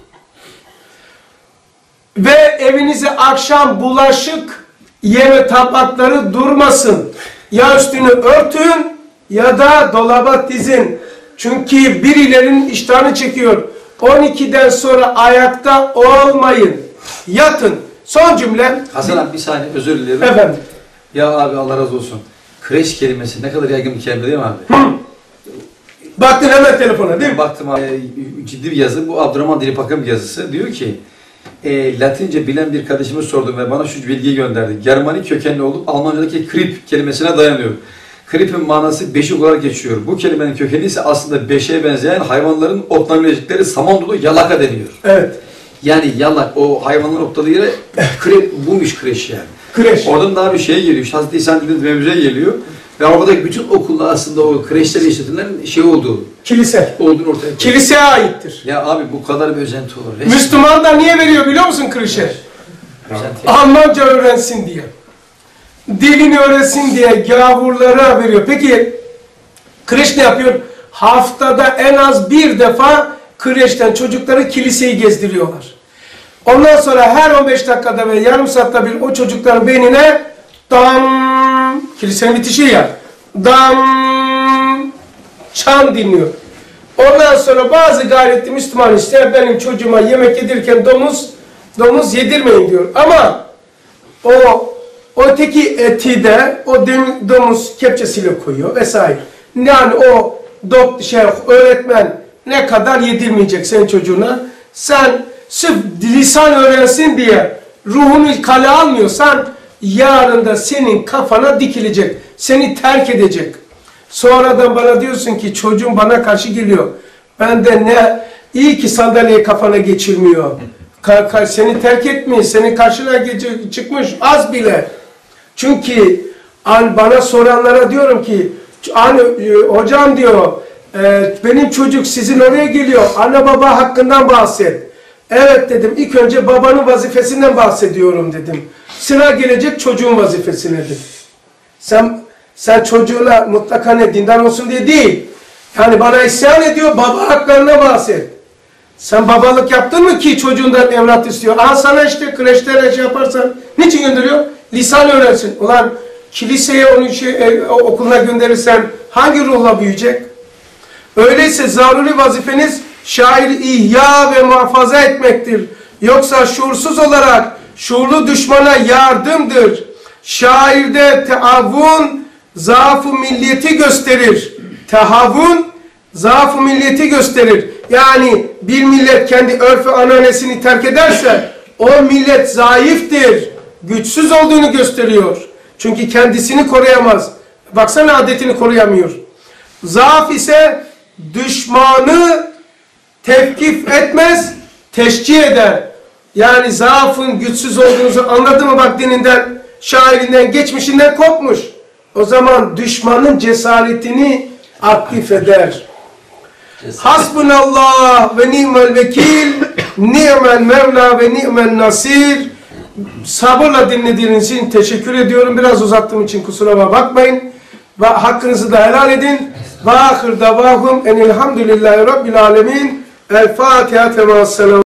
Speaker 1: Ve evinize akşam bulaşık yeme tabakları durmasın. Ya üstünü örtün ya da dolaba dizin. Çünkü birilerinin iştahını çekiyor. on ikiden sonra ayakta olmayın. Yatın. Son cümle.
Speaker 5: Hasan abi bir saniye özür dilerim.
Speaker 1: Efendim.
Speaker 5: Ya abi Allah razı olsun. Kreş kelimesi ne kadar yaygın bir kelime değil mi abi?
Speaker 1: Hı. Baktın hemen telefona değil mi?
Speaker 5: Baktım abi ciddi bir yazı. Bu Abdurrahman Dilipak'ın bir yazısı. Diyor ki e, Latince bilen bir kardeşime sordum ve bana şu bilgiyi gönderdi. Germanik kökenli olup Almanca'daki krip kelimesine dayanıyor. Krip'in manası beşik olarak geçiyor. Bu kelimenin kökeni ise aslında beşiğe benzeyen hayvanların otlanabilecekleri saman dolu yalaka deniyor.
Speaker 1: Evet.
Speaker 5: Yani yalak o hayvanların otladığı yere krep, buymuş kreş yani.
Speaker 1: Kreş.
Speaker 5: Oradan daha bir şey geliyor. Hazreti İsa'nın dediğiniz mevzuya geliyor. Ve oradaki bütün okulda aslında o kreşlere işletilen şey olduğu.
Speaker 1: Kilise.
Speaker 5: Olduğunu ortaya koyuyor.
Speaker 1: Kiliseye aittir.
Speaker 5: Ya abi bu kadar bir özenti olur. Resmen.
Speaker 1: Müslüman da niye veriyor biliyor musun kreşe?
Speaker 5: Özenti.
Speaker 1: Almanca öğrensin diye. Dilini öğrensin diye gavurlara veriyor. Peki kreş ne yapıyor? Haftada en az bir defa kreşten çocukları kiliseyi gezdiriyorlar. Ondan sonra her on beş dakikada ve yarım saatte bir o çocukların beynine dam, kilisenin bitişi ya, dam, çan dinliyor. Ondan sonra bazı gayretli Müslüman işte benim çocuğuma yemek yedirken domuz, domuz yedirmeyin diyor. Ama o öteki eti de o domuz kepçesiyle koyuyor vesaire. Yani o dok, şey, öğretmen ne kadar yedirmeyecek senin çocuğuna. Sen sırf lisan öğrensin diye ruhunu kale almıyorsan yarın da senin kafana dikilecek. Seni terk edecek. Sonradan bana diyorsun ki çocuğum bana karşı geliyor. Ben de ne iyi ki sandalyeyi kafana geçirmiyor. Ka ka seni terk etmiş, senin karşına çıkmış az bile. Çünkü an bana soranlara diyorum ki hani, hocam diyor e, benim çocuk sizin oraya geliyor. Anne baba hakkından bahset. Evet dedim. İlk önce babanın vazifesinden bahsediyorum dedim. Sıra gelecek çocuğun vazifesine dedim. Sen sen çocuğuna mutlaka ne dindar olsun diye değil. Yani bana isyan ediyor, baba haklarına bahset. Sen babalık yaptın mı ki çocuğundan evlat istiyor? Aha sana işte kreşte şey yaparsan niçin gönderiyor? Lisan öğrensin. Ulan kiliseye onu şey, e, okuluna gönderirsen hangi ruhla büyüyecek? Öyleyse zaruri vazifeniz şairi ihya ve muhafaza etmektir. Yoksa şuursuz olarak şuurlu düşmana yardımdır. Şairde teavun zaaf-ı milliyeti gösterir. Tehavun zaaf-ı milliyeti gösterir. Yani bir millet kendi örf ve ananesini terk ederse o millet zayıftır. Güçsüz olduğunu gösteriyor. Çünkü kendisini koruyamaz. Baksana adetini koruyamıyor. Zaaf ise düşmanı tevkif etmez, teşcih eder. Yani zaafın güçsüz olduğunuzu anladı mı bak dininden, şairinden, geçmişinden kopmuş. O zaman düşmanın cesaretini aktif eder. Hasbunallah ve ni'mel vekil, ni'mel mevla ve ni'mel nasir. Sabırla dinlediğiniz için teşekkür ediyorum. Biraz uzattığım için kusuruma bakmayın. Ve hakkınızı da helal edin. Ve ahir davahum enilhamdülillahi rabbil alemin. El Fatiha temas selam.